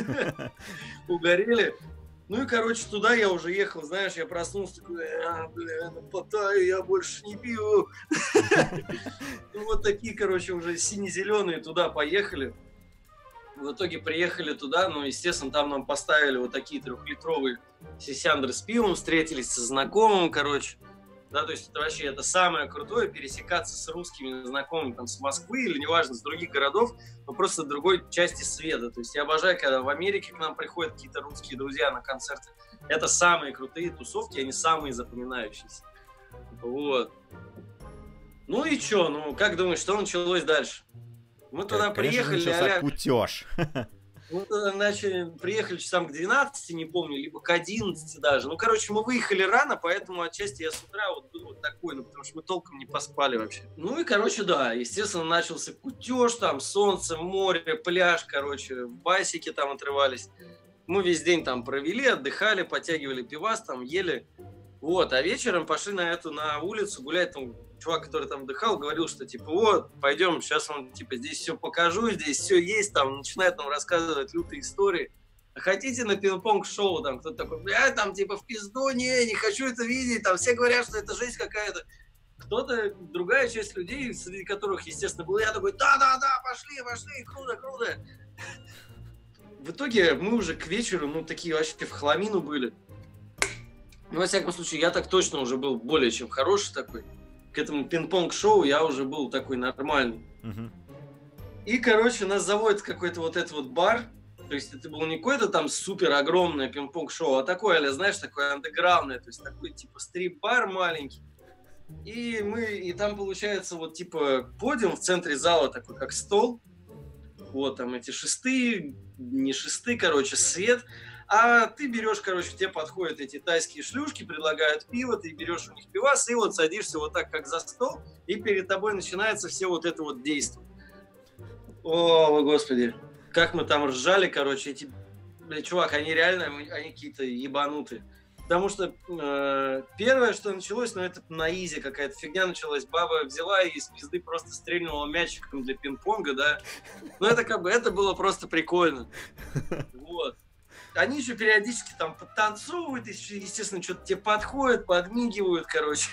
угорели. Ну и, короче, туда я уже ехал, знаешь, я проснулся, такой, а, бля, на Паттайю я больше не пью. Ну вот такие, короче, уже сине-зеленые туда поехали. В итоге приехали туда, ну, естественно, там нам поставили вот такие трехлитровые сисяндры с пивом, встретились со знакомым, короче. Да, то есть это вообще это самое крутое, пересекаться с русскими знакомыми там с Москвы или, неважно, с других городов, но просто с другой части света. То есть я обожаю, когда в Америке к нам приходят какие-то русские друзья на концерты. Это самые крутые тусовки, они самые запоминающиеся. Вот. Ну и чё, ну как думаешь, что началось дальше? Мы туда Конечно, приехали, начался а кутеж. мы туда начали, приехали часам к двенадцати, не помню, либо к одиннадцати даже. Ну, короче, мы выехали рано, поэтому отчасти я с утра вот был вот такой, ну, потому что мы толком не поспали вообще. Ну и, короче, да, естественно, начался кутеж, там, солнце, море, пляж, короче, в басике там отрывались. Мы весь день там провели, отдыхали, подтягивали пивас, там, ели. Вот, а вечером пошли на эту, на улицу гулять, там, чувак, который там отдыхал, говорил, что, типа, вот, пойдем, сейчас вам, типа, здесь все покажу, здесь все есть, там, начинает нам рассказывать лютые истории. А хотите на пинг-понг-шоу, там, кто-то такой, бля, там, типа, в пизду, не, не хочу это видеть, там, все говорят, что это жесть какая-то. Кто-то, другая часть людей, среди которых, естественно, был я, такой, да-да-да, пошли, пошли, круто, круто. В итоге мы уже к вечеру, ну, такие вообще в хламину были. Ну, во всяком случае, я так точно уже был более чем хороший такой. К этому пинг-понг-шоу я уже был такой нормальный. Uh-huh. И, короче, нас заводит в какой-то вот этот вот бар. То есть это был не какое-то там супер огромное пинг-понг-шоу, а такое, или, знаешь, такое андеграундное. То есть такой типа стрип-бар маленький. И мы, и там получается вот типа подиум в центре зала такой, как стол. Вот там эти шесты, не шесты, короче, свет. А ты берешь, короче, к тебе подходят эти тайские шлюшки, предлагают пиво, ты берешь у них пивас, и вот садишься вот так, как за стол, и перед тобой начинается все вот это вот действие. О, господи, как мы там ржали, короче, эти, бля, чувак, они реально, они какие-то ебанутые. Потому что э, первое, что началось, ну, это на изи какая-то фигня началась. Баба взяла и из пизды просто стрельнула мячиком для пинг-понга, да. Ну, это как бы, это было просто прикольно. Вот. Они еще периодически там подтанцовывают, естественно, что-то тебе подходят, подмигивают, короче.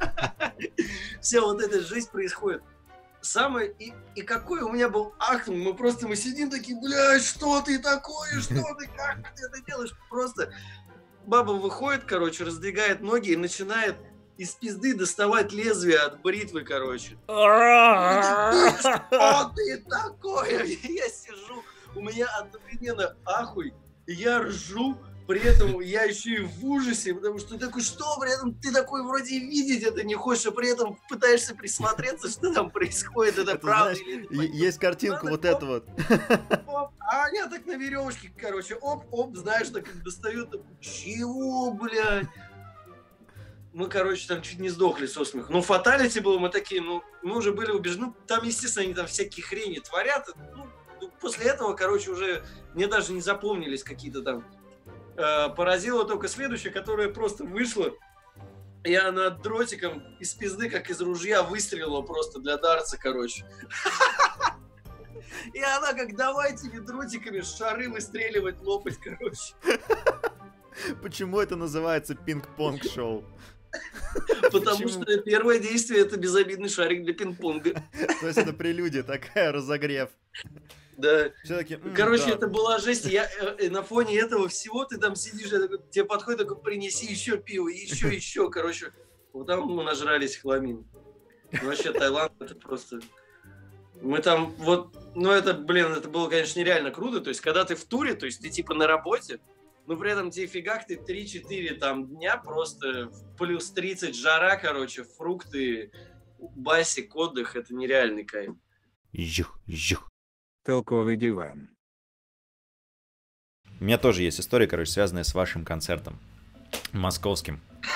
Вся вот эта жизнь происходит. Самое... И, и какой у меня был акт, мы просто мы сидим такие, блядь, что ты такое, что ты, как ты это делаешь? Просто баба выходит, короче, раздвигает ноги и начинает из пизды доставать лезвие от бритвы, короче. Что ты такое? Я сижу, у меня одновременно ахуй. Я ржу, при этом я еще и в ужасе, потому что ты такой, что при этом ты такой вроде видеть это не хочешь, а при этом пытаешься присмотреться, что там происходит, это, это правда знаешь, или это. Есть картинка вот эта вот. Оп, а они так на веревочке, короче, оп-оп, знаешь, так как достают, так, чего, блядь? Мы, короче, там чуть не сдохли со смеху. Ну, фаталити было, мы такие, ну, мы уже были убеждены, там, естественно, они там всякие хрени творят, ну, после этого, короче, уже мне даже не запомнились какие-то там. Э, поразило только следующее, которое просто вышло. И она дротиком из пизды, как из ружья, выстрелила просто для дартса, короче. И она как, давай тебе дротиками шары выстреливать, лопать, короче. Почему это называется пинг-понг-шоу? Потому что первое действие — это безобидный шарик для пинг-понга. То есть это прелюдия такая, разогрев. Да. Все-таки, короче, да. Это была жесть. Я, э, на фоне этого всего ты там сидишь, я такой, тебе подходит, такой, принеси еще пиво, еще, еще, короче. Вот там мы нажрались хламин. Вообще, Таиланд — это просто... Мы там вот, ну это, блин, это было, конечно, нереально круто. То есть, когда ты в туре, то есть ты типа на работе, но при этом тебе фигак, ты три-четыре там дня просто плюс тридцать жара, короче, фрукты, басик, отдых, это нереальный кайф. Жух, жух. Толковый диван. У меня тоже есть история, короче, связанная с вашим концертом московским.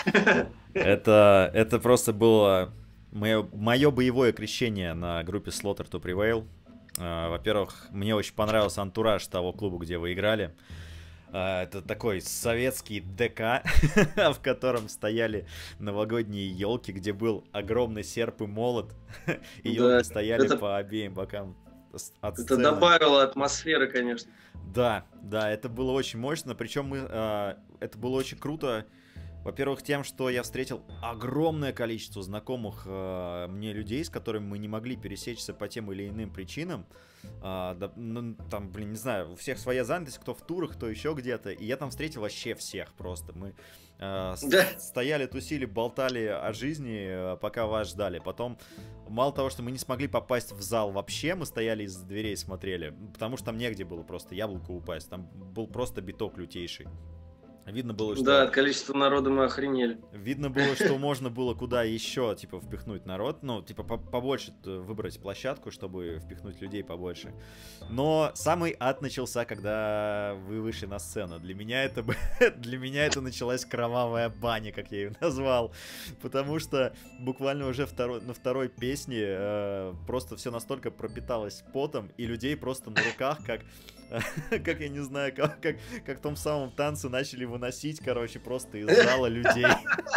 Это, это просто было мое, мое боевое крещение на группе Slaughter to Prevail. Uh, во-первых, мне очень понравился антураж того клуба, где вы играли. Uh, это такой советский ДК, в котором стояли новогодние елки, где был огромный серп и молот, и елки да, стояли это... по обеим бокам. От это добавило атмосферы, конечно. Да, да, это было очень мощно, причем мы, uh, это было очень круто. Во-первых, тем, что я встретил огромное количество знакомых э, мне людей, с которыми мы не могли пересечься по тем или иным причинам. Э, да, ну, там, блин, не знаю, у всех своя занятость, кто в турах, кто еще где-то. И я там встретил вообще всех просто. Мы э, да. стояли, тусили, болтали о жизни, э, пока вас ждали. Потом, мало того, что мы не смогли попасть в зал вообще, мы стояли из дверей, смотрели. Потому что там негде было просто яблоко упасть. Там был просто биток лютейший. Видно было, что... Да, от количества народа мы охренели. Видно было, что можно было куда еще, типа, впихнуть народ. Ну, типа, побольше выбрать площадку, чтобы впихнуть людей побольше. Но самый ад начался, когда вы вышли на сцену. Для меня это, для меня это началась кровавая баня, как я ее назвал. Потому что буквально уже второй, на второй песне э, просто все настолько пропиталось потом, и людей просто на руках, как... Как я не знаю, как, как, как в том самом танце начали выносить, короче, просто из зала людей.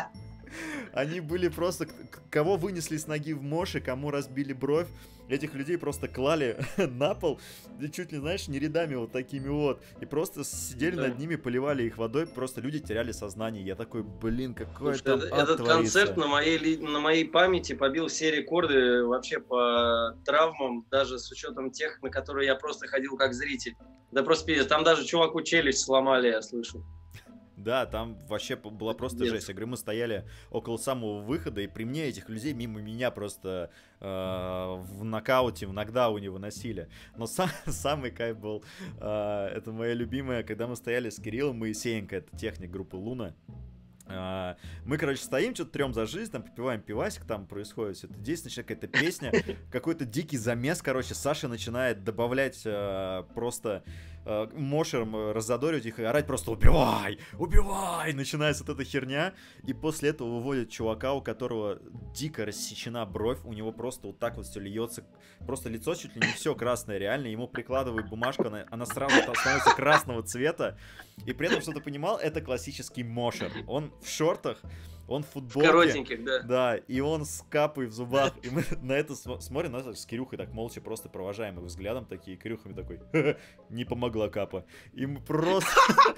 Они были просто... Кого вынесли с ноги в моши, кому разбили бровь, этих людей просто клали на пол, чуть ли, знаешь, не рядами вот такими вот, и просто сидели да. над ними, поливали их водой, просто люди теряли сознание. Я такой, блин, какой Слушай, там это, ад Этот творится. концерт на моей, на моей памяти побил все рекорды вообще по травмам, даже с учетом тех, на которые я просто ходил как зритель. Да просто пиздец, там даже чуваку челюсть сломали, я слышу. Да, там вообще была просто Нет. жесть. Я говорю, мы стояли около самого выхода, и при мне этих людей мимо меня просто э, в нокауте, в нокдауне выносили. Но сам, самый кайф был, э, это моя любимая, когда мы стояли с Кириллом Моисеенко, это техник группы Луна. Uh, мы, короче, стоим, что-то трем за жизнь, там попиваем пивасик, там происходит все это действие, начинает какая-то песня, какой-то дикий замес, короче, Саша начинает добавлять uh, просто uh, мошером раззадоривать их и орать просто «Убивай! Убивай!» Начинается вот эта херня, и после этого выводят чувака, у которого дико рассечена бровь, у него просто вот так вот все льется, просто лицо чуть ли не все красное, реально, ему прикладывают бумажку, она, она сразу становится красного цвета, и при этом, что ты понимал, это классический мошер, он в шортах, он в футболке. В коротеньких, да. Да, и он с капой в зубах. И мы на это смотрим, на это с Кирюхой так молча просто провожаем их взглядом такие. И Кирюхами такой, не помогла капа. И мы просто...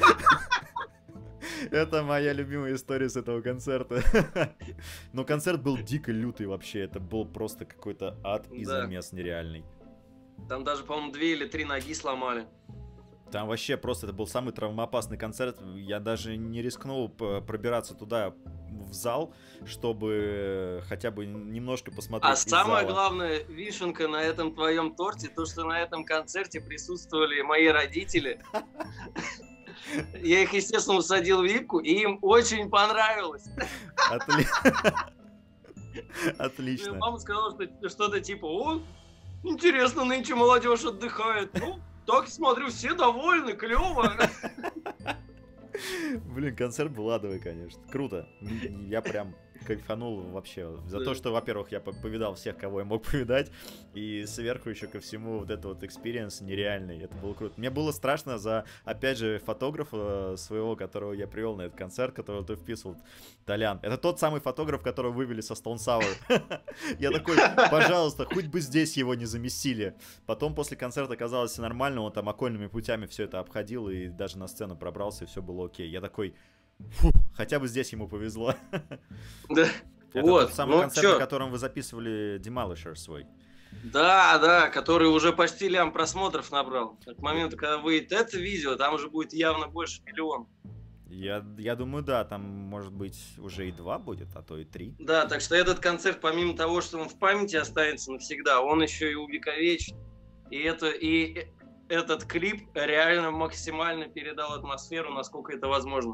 Это моя любимая история с этого концерта. Но концерт был дико лютый вообще. Это был просто какой-то ад и замес нереальный. Там даже, по-моему, две или три ноги сломали. Там вообще просто это был самый травмоопасный концерт. Я даже не рискнул пробираться туда, в зал, чтобы хотя бы немножко посмотреть. А самая главная вишенка на этом твоем торте, то, что на этом концерте присутствовали мои родители. Я их, естественно, усадил в випку, и им очень понравилось. Отлично. Мама сказала, что что-то типа, о, интересно, нынче молодежь отдыхает. Ну, так смотрю, все довольны, клево. Блин, концерт был адовый, конечно. Круто. Я прям кайфанул вообще. За да. то, что, во-первых, я повидал всех, кого я мог повидать. И сверху еще ко всему вот этот вот экспириенс нереальный. Это было круто. Мне было страшно за, опять же, фотографа своего, которого я привел на этот концерт, которого ты вписывал, Толян. Это тот самый фотограф, которого вывели со Stone Sour. Я такой, пожалуйста, хоть бы здесь его не заместили. Потом после концерта оказалось все нормально. Он там окольными путями все это обходил и даже на сцену пробрался, и все было окей. Я такой... Фу, хотя бы здесь ему повезло. Да. Это вот. Тот самый ну, концерт, чё? На котором вы записывали Demolisher свой. Да, да, который уже почти лям просмотров набрал. К моменту, когда выйдет это видео, там уже будет явно больше миллиона. Я, я думаю, да, там, может быть, уже и два будет, а то и три. Да, так что этот концерт, помимо того, что он в памяти останется навсегда, он еще и увековечен. И, это, и этот клип реально максимально передал атмосферу, насколько это возможно.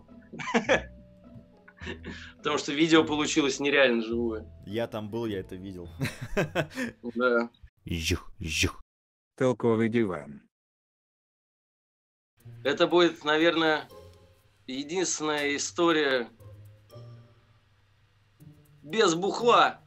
Потому что видео получилось нереально живое. Я там был, я это видел. Да. Жух, жух. Толковый диван. Это будет, наверное, единственная история без бухла.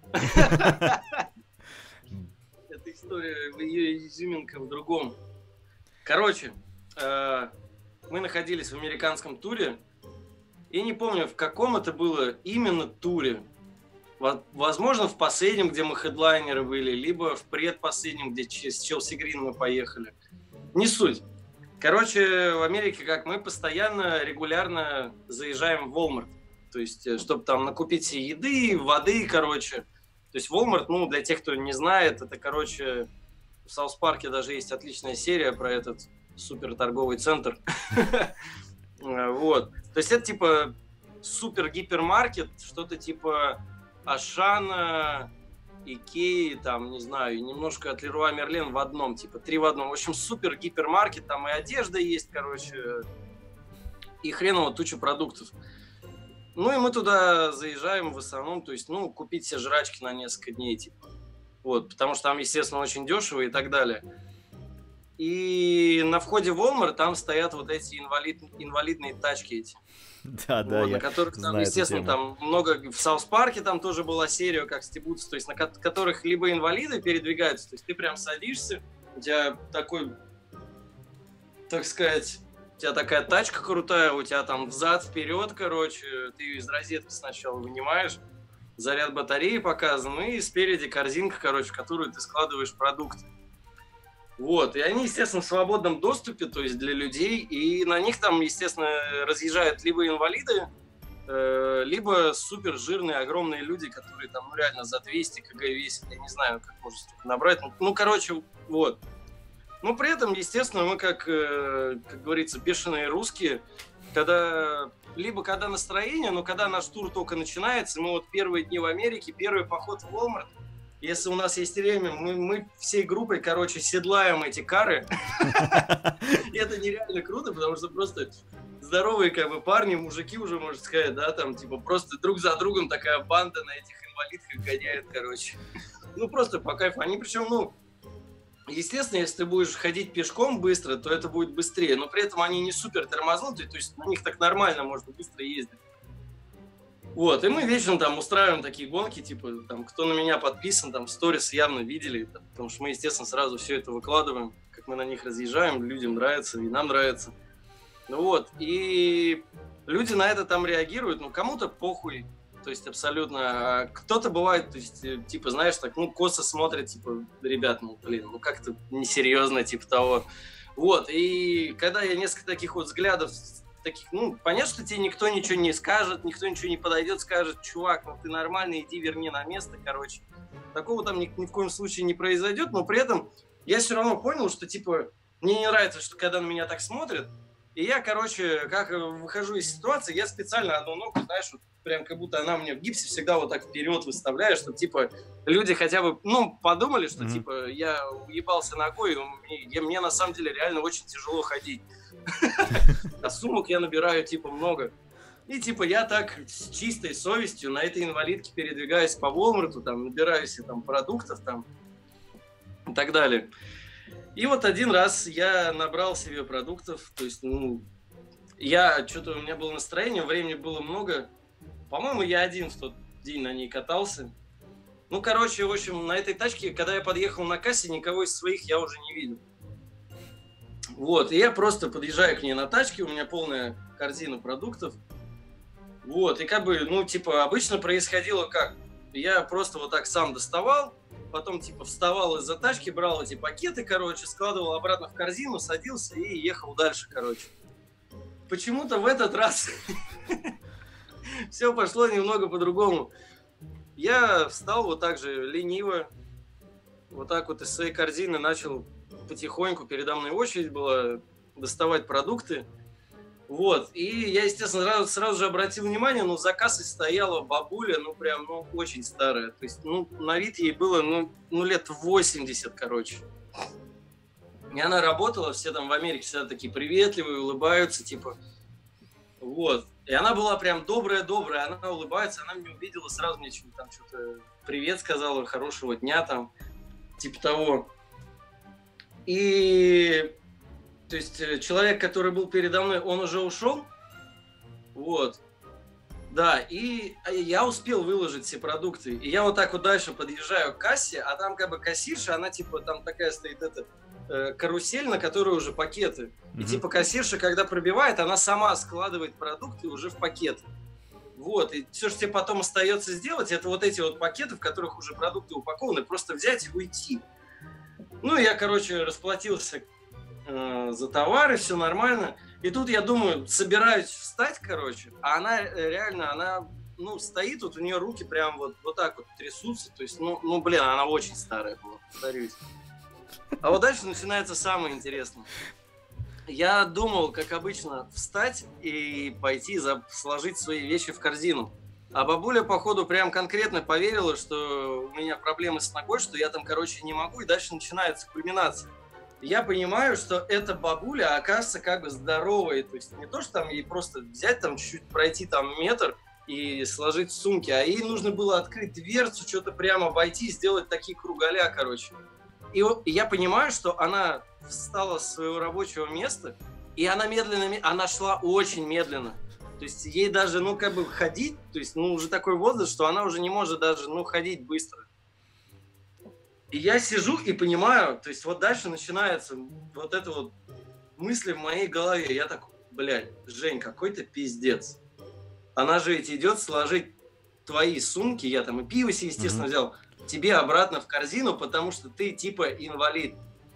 Эта история, ее изюминка в другом. Короче, мы находились в американском туре, и не помню, в каком это было именно туре. Возможно, в последнем, где мы хедлайнеры были, либо в предпоследнем, где с Челси Грин мы поехали. Не суть. Короче, в Америке, как мы постоянно, регулярно заезжаем в Walmart. То есть, чтобы там накупить себе еды, воды, короче. То есть, Walmart, ну, для тех, кто не знает, это, короче, в Саус-Парке даже есть отличная серия про этот супер торговый центр. Вот. То есть, это типа супер-гипермаркет, что-то типа Ашана, Икеи, там, не знаю, немножко от Леруа Мерлен в одном, типа, три в одном. В общем, супер-гипермаркет, там и одежда есть, короче, и хреново туча продуктов. Ну, и мы туда заезжаем в основном, то есть, ну, купить себе жрачки на несколько дней, типа. Вот, потому что там, естественно, очень дешево и так далее. И на входе в Walmart там стоят вот эти инвалид, инвалидные тачки эти. Да, да, вот, я на которых там, знаю естественно, там много... В Саус-Парке там тоже была серия, как стебутся, то есть на которых либо инвалиды передвигаются, то есть ты прям садишься, у тебя такой, так сказать, у тебя такая тачка крутая, у тебя там взад-вперед, короче, ты ее из розетки сначала вынимаешь, заряд батареи показан, и спереди корзинка, короче, в которую ты складываешь продукты. Вот, и они, естественно, в свободном доступе, то есть для людей, и на них там, естественно, разъезжают либо инвалиды, э, либо супер жирные, огромные люди, которые там, ну, реально за двести килограмм весят, я не знаю, как можно столько набрать, ну, ну, короче, вот. Но при этом, естественно, мы, как, э, как говорится, бешеные русские, когда, либо когда настроение, но когда наш тур только начинается, мы вот первые дни в Америке, первый поход в Walmart, если у нас есть время, мы, мы всей группой, короче, седлаем эти кары. И это нереально круто, потому что просто здоровые, как бы, парни, мужики уже, можно сказать, да, там, типа, просто друг за другом такая банда на этих инвалидках гоняет, короче. Ну, просто по кайфу. Они причем, ну, естественно, если ты будешь ходить пешком быстро, то это будет быстрее, но при этом они не супер тормознутые, то есть на них так нормально можно быстро ездить. Вот, и мы вечером там устраиваем такие гонки, типа, там, кто на меня подписан, там, сторис явно видели, там, потому что мы, естественно, сразу все это выкладываем, как мы на них разъезжаем, людям нравится, и нам нравится. Ну вот, и люди на это там реагируют, ну, кому-то похуй, то есть абсолютно, а кто-то бывает, то есть, типа, знаешь, так, ну, косо смотрит, типа, ребят, ну, блин, ну, как-то несерьезно, типа того. Вот, и когда я несколько таких вот взглядов, таких, ну, понятно, что тебе никто ничего не скажет, никто ничего не подойдет, скажет, чувак, ну ты нормальный, иди верни на место, короче. Такого там ни, ни в коем случае не произойдет, но при этом я все равно понял, что, типа, мне не нравится, что когда на меня так смотрят, и я, короче, как выхожу из ситуации, я специально одну ногу, знаешь, вот, прям как будто она мне в гипсе всегда вот так вперед выставляю, чтобы, типа, люди хотя бы, ну, подумали, что, mm-hmm. типа, я уебался ногой, и мне, мне на самом деле реально очень тяжело ходить. А сумок я набираю, типа, много. И, типа, я так с чистой совестью на этой инвалидке передвигаюсь по Walmart'у, там, набираю себе там продуктов, там, и так далее. И вот один раз я набрал себе продуктов, то есть, ну, я, что-то у меня было настроение, времени было много. По-моему, я один в тот день на ней катался. Ну, короче, в общем, на этой тачке, когда я подъехал на кассе, никого из своих я уже не видел. Вот, и я просто подъезжаю к ней на тачке, у меня полная корзина продуктов. Вот, и как бы, ну, типа, обычно происходило как? Я просто вот так сам доставал, потом, типа, вставал из-за тачки, брал эти пакеты, короче, складывал обратно в корзину, садился и ехал дальше, короче. Почему-то в этот раз все пошло немного по-другому. Я встал вот так же лениво, вот так вот из своей корзины начал потихоньку, передо мной очередь была, доставать продукты. Вот, и я, естественно, сразу, сразу же обратил внимание, ну, за кассой стояла бабуля, ну, прям, ну, очень старая. То есть, ну, на вид ей было, ну, ну лет восемьдесят, короче. И она работала, все там в Америке всегда такие приветливые, улыбаются, типа, вот. И она была прям добрая-добрая, она улыбается, она меня увидела, сразу мне там что-то привет сказала, хорошего дня там, типа того. И... То есть человек, который был передо мной, он уже ушел, вот, да, и я успел выложить все продукты, и я вот так вот дальше подъезжаю к кассе, а там как бы кассирша, она типа, там такая стоит эта э, карусель, на которой уже пакеты, mm-hmm. и типа кассирша, когда пробивает, она сама складывает продукты уже в пакеты, вот, и все, что тебе потом остается сделать, это вот эти вот пакеты, в которых уже продукты упакованы, просто взять и уйти. Ну, я, короче, расплатился за товары, все нормально. И тут я думаю, собираюсь встать, короче, а она реально, она, ну, стоит, вот у нее руки прям вот, вот так вот трясутся. То есть, ну, ну, блин, она очень старая была, повторюсь. А вот дальше начинается самое интересное. Я думал, как обычно, встать и пойти за, сложить свои вещи в корзину. А бабуля, походу, прям конкретно поверила, что у меня проблемы с ногой, что я там, короче, не могу, и дальше начинается кульминация. Я понимаю, что эта бабуля, окажется, как бы здоровая. То есть не то, что там ей просто взять, там чуть-чуть пройти там метр и сложить в сумки, а ей нужно было открыть дверцу, что-то прямо обойти, сделать такие кругаля, короче. И, и я понимаю, что она встала с своего рабочего места, и она медленно, она шла очень медленно. То есть ей даже, ну, как бы ходить, то есть, ну, уже такой возраст, что она уже не может даже, ну, ходить быстро. И я сижу и понимаю, то есть вот дальше начинается вот это вот мысли в моей голове. Я такой, блядь, Жень, какой-то пиздец. Она же ведь идет сложить твои сумки, я там и пиво себе, естественно, mm-hmm. взял, тебе обратно в корзину, потому что ты типа инвалид.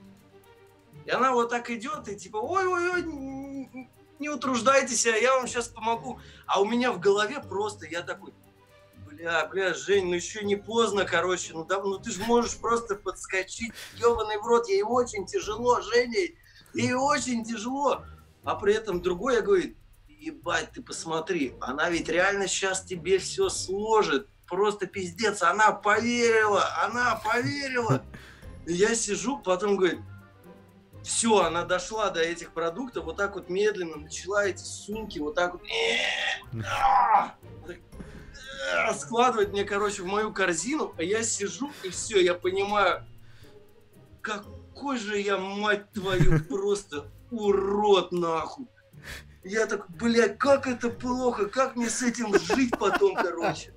И она вот так идет и типа, ой-ой-ой, не утруждайтесь, я вам сейчас помогу. А у меня в голове просто, я такой... Бля, бля, Жень, ну еще не поздно, короче, ну, да, ну ты же можешь просто подскочить, ебаный в рот, ей очень тяжело, Женя, ей очень тяжело. А при этом другой, я говорю, ебать, ты посмотри, она ведь реально сейчас тебе все сложит, просто пиздец, она поверила, она поверила. И я сижу, потом говорит, все, она дошла до этих продуктов, вот так вот медленно начала эти сумки, вот так вот... складывать мне, короче, в мою корзину, а я сижу, и все, я понимаю, какой же я, мать твою, просто урод, нахуй. Я так, блядь, как это плохо, как мне с этим жить потом, короче.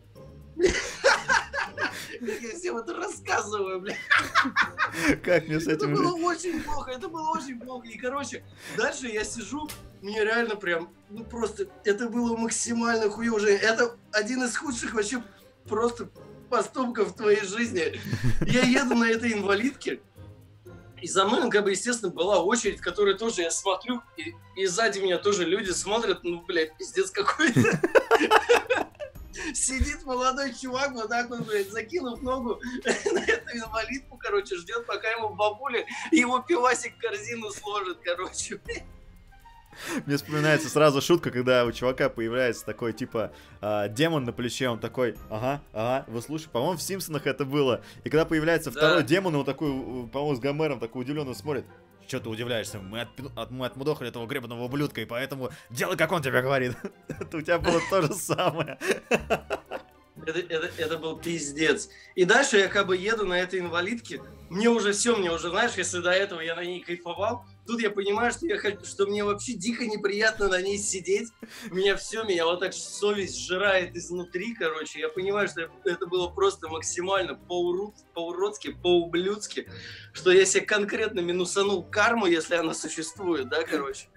Я всем это рассказываю, блядь. Как мне с этим жить? Это было очень плохо, это было очень плохо. И, короче, дальше я сижу, мне реально прям, ну просто, это было максимально хуёво. Это один из худших вообще просто поступков в твоей жизни. Я еду на этой инвалидке, и за мной, как бы, естественно, была очередь, в которой тоже я смотрю, и, и сзади меня тоже люди смотрят, ну, блядь, пиздец какой-то. Сидит молодой чувак, вот так вот, блядь, закинув ногу на эту инвалидку, короче, ждет, пока ему бабуля его пивасик в корзину сложит, короче. Мне вспоминается сразу шутка, когда у чувака появляется такой, типа, э, демон на плече, он такой, ага, ага, вы слушай, по-моему, в Симпсонах это было. И когда появляется да. второй демон, он такой, по-моему, с Гомером такой удивленно смотрит. Че ты удивляешься? Мы, от, от, мы отмудохали этого гребаного ублюдка, и поэтому делай, как он тебе говорит. Это у тебя было то же самое. Это, это, это был пиздец. И дальше я как бы еду на этой инвалидке. Мне уже все, мне уже, знаешь, если до этого я на ней кайфовал, тут я понимаю, что, я, что мне вообще дико неприятно на ней сидеть. У меня все, меня вот так совесть сжирает изнутри, короче. Я понимаю, что это было просто максимально по-уродски, по-ублюдски, что я себе конкретно минусанул карму, если она существует, да, короче.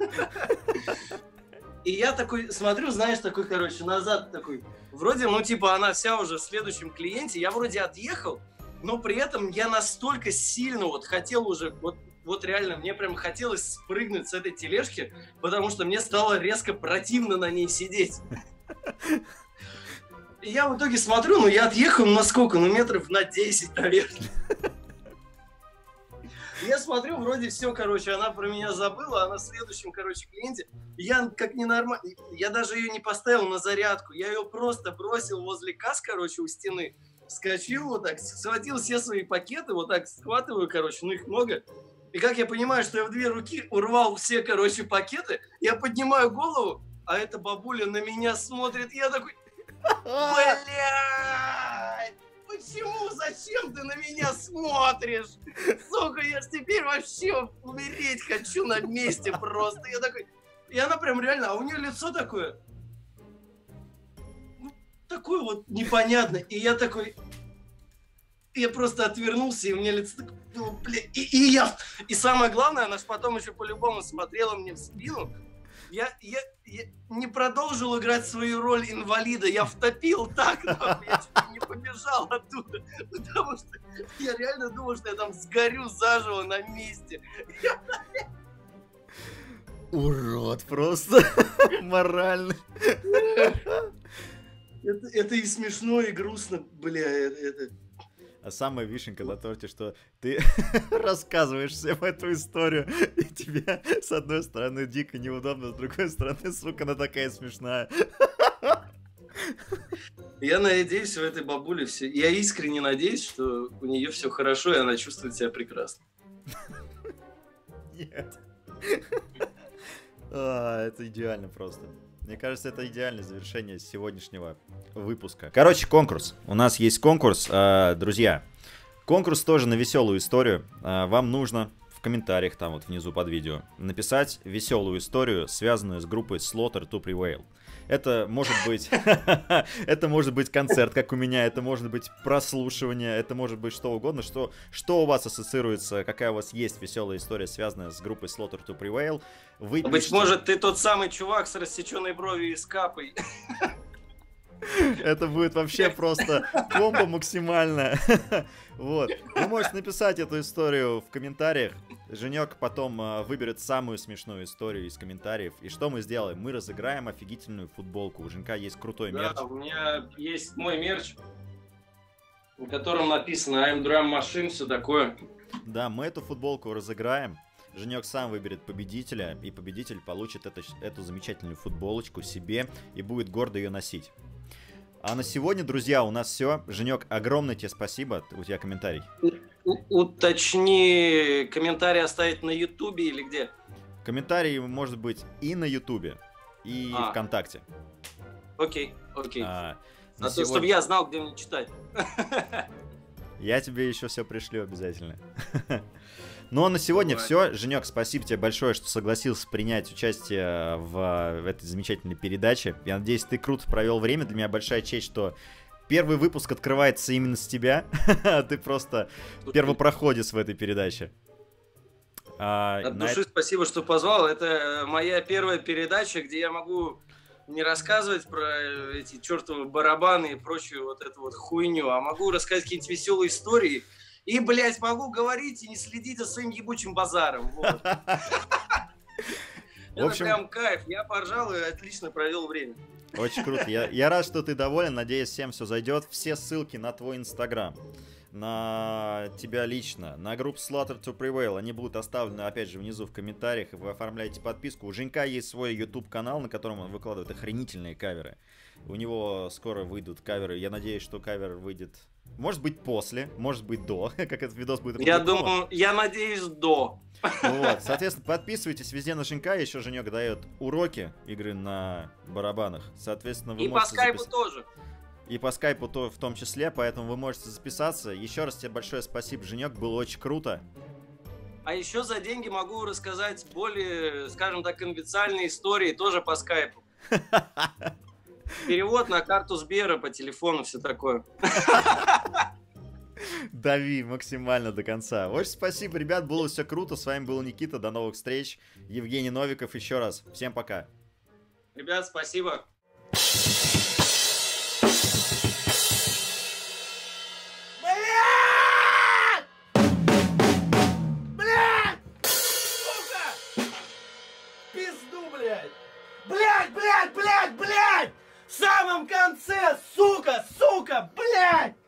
И я такой смотрю, знаешь, такой, короче, назад такой. Вроде, ну, типа, она вся уже в следующем клиенте. Я вроде отъехал, но при этом я настолько сильно вот хотел уже, вот, вот реально, мне прям хотелось спрыгнуть с этой тележки, потому что мне стало резко противно на ней сидеть. И я в итоге смотрю, ну, я отъехал на сколько? Ну, метров на десять, наверное. Я смотрю, вроде все, короче, она про меня забыла, она в следующем, короче, клиенте. Я как ненормально, я даже ее не поставил на зарядку, я ее просто бросил возле касс, короче, у стены. Вскочил вот так, схватил все свои пакеты, вот так схватываю, короче, ну их много. И как я понимаю, что я в две руки урвал все, короче, пакеты, я поднимаю голову, а эта бабуля на меня смотрит, я такой, блядь, почему, зачем ты на меня смотришь? Сука, я ж теперь вообще умереть хочу на месте просто. Я такой, и она прям реально, а у нее лицо такое, ну, такое вот непонятное. И я такой, я просто отвернулся, и у меня лицо такое, ну, блядь, и, и я, и самое главное, она же потом еще по-любому смотрела мне в спину. Я, я, я не продолжил играть свою роль инвалида, я втопил так, нахуй, я чуть ли не побежал оттуда, потому что я реально думал, что я там сгорю заживо на месте. Урод просто, морально. Это, это и смешно, и грустно, бля, это... А самая вишенка на торте, что ты рассказываешь всем эту историю, и тебе, с одной стороны, дико неудобно, с другой стороны, сука, она такая смешная. Я надеюсь, у этой бабули все... Я искренне надеюсь, что у нее все хорошо, и она чувствует себя прекрасно. Нет. А, это идеально просто. Мне кажется, это идеальное завершение сегодняшнего выпуска. Короче, конкурс. У нас есть конкурс, э, друзья. Конкурс тоже на веселую историю. Э, вам нужно в комментариях, там вот внизу под видео, написать веселую историю, связанную с группой Slaughter to Prevail. Это может быть, это может быть концерт, как у меня, это может быть прослушивание, это может быть что угодно, что, что у вас ассоциируется, какая у вас есть веселая история, связанная с группой Slaughter to Prevail. Вы Быть пишите... может, ты тот самый чувак с рассеченной бровью и с капой. Это будет вообще просто комбо максимальная. Вот. Вы можете написать эту историю в комментариях. Женек потом э, выберет самую смешную историю из комментариев. И что мы сделаем? Мы разыграем офигительную футболку. У Женька есть крутой мерч. Да, у меня есть мой мерч, на котором написано I'm Drum Machine, все такое. Да, мы эту футболку разыграем. Женек сам выберет победителя, и победитель получит это, эту замечательную футболочку себе и будет гордо ее носить. А на сегодня, друзья, у нас все. Женек, огромное тебе спасибо. У тебя комментарий. У- уточни, комментарий оставить на Ютубе или где? Комментарий может быть и на Ютубе, и А. ВКонтакте. Окей, окей. А, А на то, сегодня- чтобы я знал, где мне читать. Я тебе еще все пришлю обязательно. Ну а на сегодня Давай. все. Женек, спасибо тебе большое, что согласился принять участие в, в этой замечательной передаче. Я надеюсь, ты круто провел время. Для меня большая честь, что первый выпуск открывается именно с тебя. Ты просто первопроходец в этой передаче. А, От на души спасибо, что позвал. Это моя первая передача, где я могу не рассказывать про эти чертовы барабаны и прочую вот эту вот хуйню, а могу рассказать какие-нибудь веселые истории. И, блядь, могу говорить и не следить за своим ебучим базаром. Вот. В общем- Это прям кайф. Я поржал и отлично провел время. Очень круто. Я, я рад, что ты доволен. Надеюсь, всем все зайдет. Все ссылки на твой инстаграм, на тебя лично, на группу Slaughter to Prevail, они будут оставлены, опять же, внизу в комментариях. Вы оформляете подписку. У Женька есть свой YouTube канал, на котором он выкладывает охренительные каверы. У него скоро выйдут каверы. Я надеюсь, что кавер выйдет, может быть, после, может быть, до, как этот видос будет Я опубликован. думаю, я надеюсь, до. Вот, соответственно, подписывайтесь везде на Женька. Еще Женек дает уроки игры на барабанах. Соответственно, вы И по можете скайпу запис- тоже. И по скайпу то, в том числе, поэтому вы можете записаться. Еще раз тебе большое спасибо, Женек, было очень круто. А еще за деньги могу рассказать более, скажем так, конфиденциальные истории тоже по скайпу. Перевод на карту Сбера по телефону, все такое. Дави максимально до конца. Очень спасибо, ребят, было все круто. С вами был Никита, до новых встреч. Евгений Новиков еще раз. Всем пока. Ребят, спасибо. Блядь! Блядь! Сука! Пизду, блядь! Блядь, блядь, блядь, блядь! В самом конце, сука, сука, блядь!